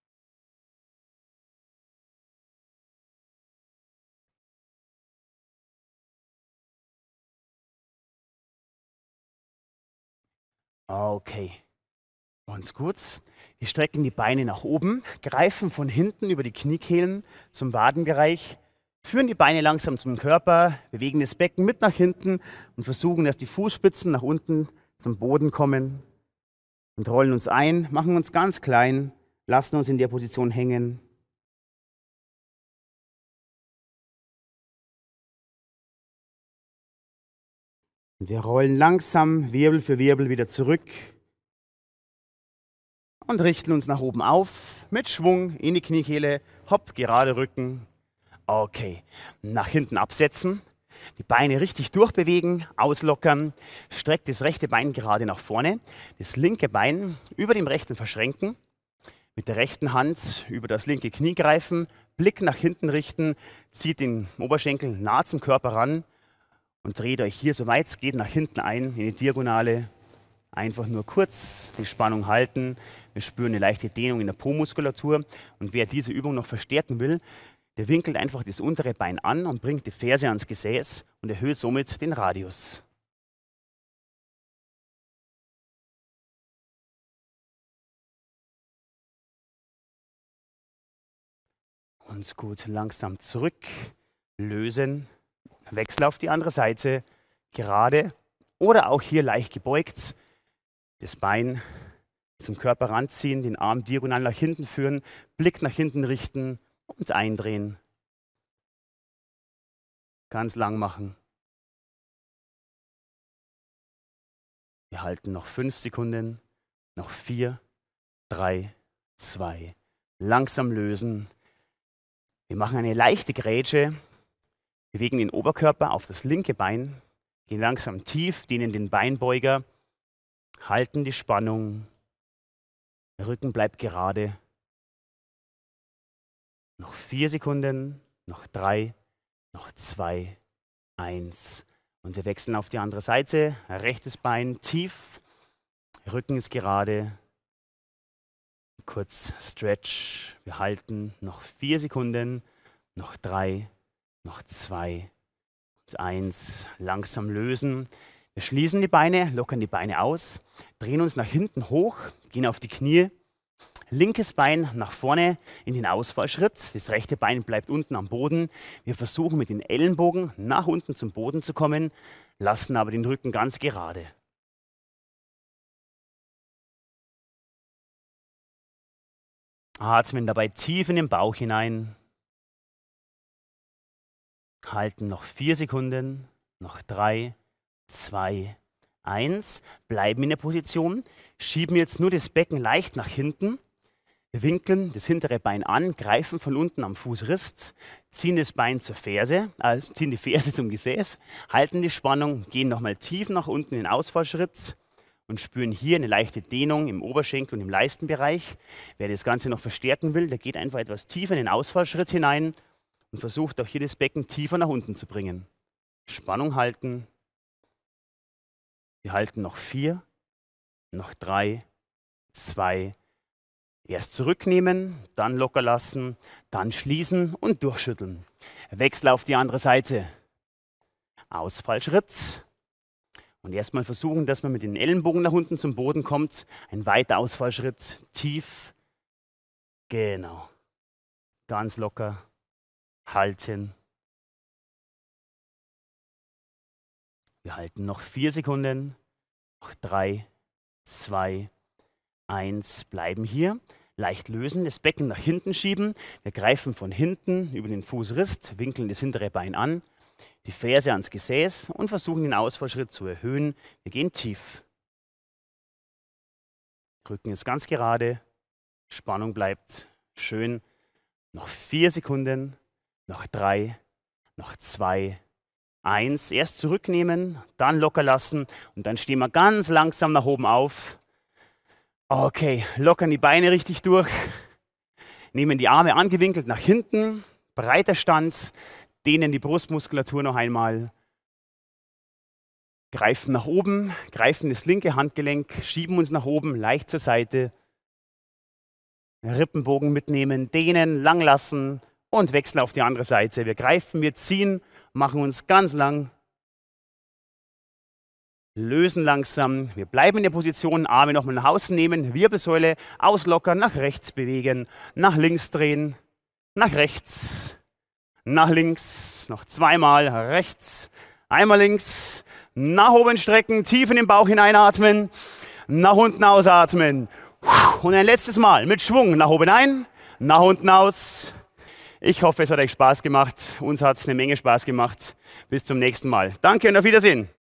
Okay, ganz gut. Wir strecken die Beine nach oben, greifen von hinten über die Kniekehlen zum Wadenbereich, führen die Beine langsam zum Körper, bewegen das Becken mit nach hinten und versuchen, dass die Fußspitzen nach unten zum Boden kommen und rollen uns ein, machen uns ganz klein, lassen uns in der Position hängen. Und wir rollen langsam Wirbel für Wirbel wieder zurück und richten uns nach oben auf, mit Schwung in die Kniekehle, hopp, gerade Rücken. Okay, nach hinten absetzen, die Beine richtig durchbewegen, auslockern, streckt das rechte Bein gerade nach vorne, das linke Bein über dem rechten verschränken, mit der rechten Hand über das linke Knie greifen, Blick nach hinten richten, zieht den Oberschenkel nah zum Körper ran und dreht euch hier, soweit es geht, nach hinten ein, in die Diagonale. Einfach nur kurz die Spannung halten. Wir spüren eine leichte Dehnung in der Po-Muskulatur. Und wer diese Übung noch verstärken will, der winkelt einfach das untere Bein an und bringt die Ferse ans Gesäß und erhöht somit den Radius. Und gut, langsam zurück, lösen, Wechsel auf die andere Seite, gerade oder auch hier leicht gebeugt. Das Bein zum Körper ranziehen, den Arm diagonal nach hinten führen, Blick nach hinten richten und eindrehen. Ganz lang machen. Wir halten noch 5 Sekunden, noch 4, 3, 2. Langsam lösen. Wir machen eine leichte Grätsche, bewegen den Oberkörper auf das linke Bein, gehen langsam tief, dehnen den Beinbeuger, halten die Spannung, der Rücken bleibt gerade. Noch 4 Sekunden, noch 3, noch 2, 1. Und wir wechseln auf die andere Seite, rechtes Bein tief, Rücken ist gerade. Kurz Stretch, wir halten noch 4 Sekunden, noch 3, noch 2 und 1. Langsam lösen. Wir schließen die Beine, lockern die Beine aus, drehen uns nach hinten hoch, gehen auf die Knie, Linkes Bein nach vorne in den Ausfallschritt. Das rechte Bein bleibt unten am Boden. Wir versuchen mit den Ellenbogen nach unten zum Boden zu kommen, lassen aber den Rücken ganz gerade. Atmen dabei tief in den Bauch hinein. Halten noch 4 Sekunden, noch 3, 2, 1. Bleiben in der Position. Schieben jetzt nur das Becken leicht nach hinten. Winkeln das hintere Bein an, greifen von unten am Fußriss, ziehen das Bein zur Ferse, ziehen die Ferse zum Gesäß, halten die Spannung, gehen nochmal tief nach unten in den Ausfallschritt und spüren hier eine leichte Dehnung im Oberschenkel und im Leistenbereich. Wer das Ganze noch verstärken will, der geht einfach etwas tiefer in den Ausfallschritt hinein und versucht auch hier das Becken tiefer nach unten zu bringen. Spannung halten. Wir halten noch 4, noch 3, 2, erst zurücknehmen, dann locker lassen, dann schließen und durchschütteln. Wechsel auf die andere Seite. Ausfallschritt. Und erstmal versuchen, dass man mit den Ellenbogen nach unten zum Boden kommt. Ein weiter Ausfallschritt, tief. Genau. Ganz locker. Halten. Wir halten noch 4 Sekunden. Noch 3, 2, 1. Bleiben hier. Leicht lösen, das Becken nach hinten schieben. Wir greifen von hinten über den Fußriss, winkeln das hintere Bein an, die Ferse ans Gesäß und versuchen den Ausfallschritt zu erhöhen. Wir gehen tief. Rücken ist ganz gerade. Spannung bleibt schön. Noch 4 Sekunden. Noch 3, noch 2, 1. Erst zurücknehmen, dann locker lassen und dann stehen wir ganz langsam nach oben auf. Okay, lockern die Beine richtig durch. Nehmen die Arme angewinkelt nach hinten, breiter Stanz, dehnen die Brustmuskulatur noch einmal. Greifen nach oben, greifen das linke Handgelenk, schieben uns nach oben, leicht zur Seite. Rippenbogen mitnehmen, dehnen, lang lassen und wechseln auf die andere Seite. Wir greifen, wir ziehen, machen uns ganz lang. Lösen langsam. Wir bleiben in der Position, Arme nochmal nach außen nehmen, Wirbelsäule auslockern, nach rechts bewegen, nach links drehen, nach rechts, nach links, noch zweimal, rechts, einmal links, nach oben strecken, tief in den Bauch hineinatmen, nach unten ausatmen. Und ein letztes Mal mit Schwung nach oben ein, nach unten aus. Ich hoffe, es hat euch Spaß gemacht. Uns hat es eine Menge Spaß gemacht. Bis zum nächsten Mal. Danke und auf Wiedersehen.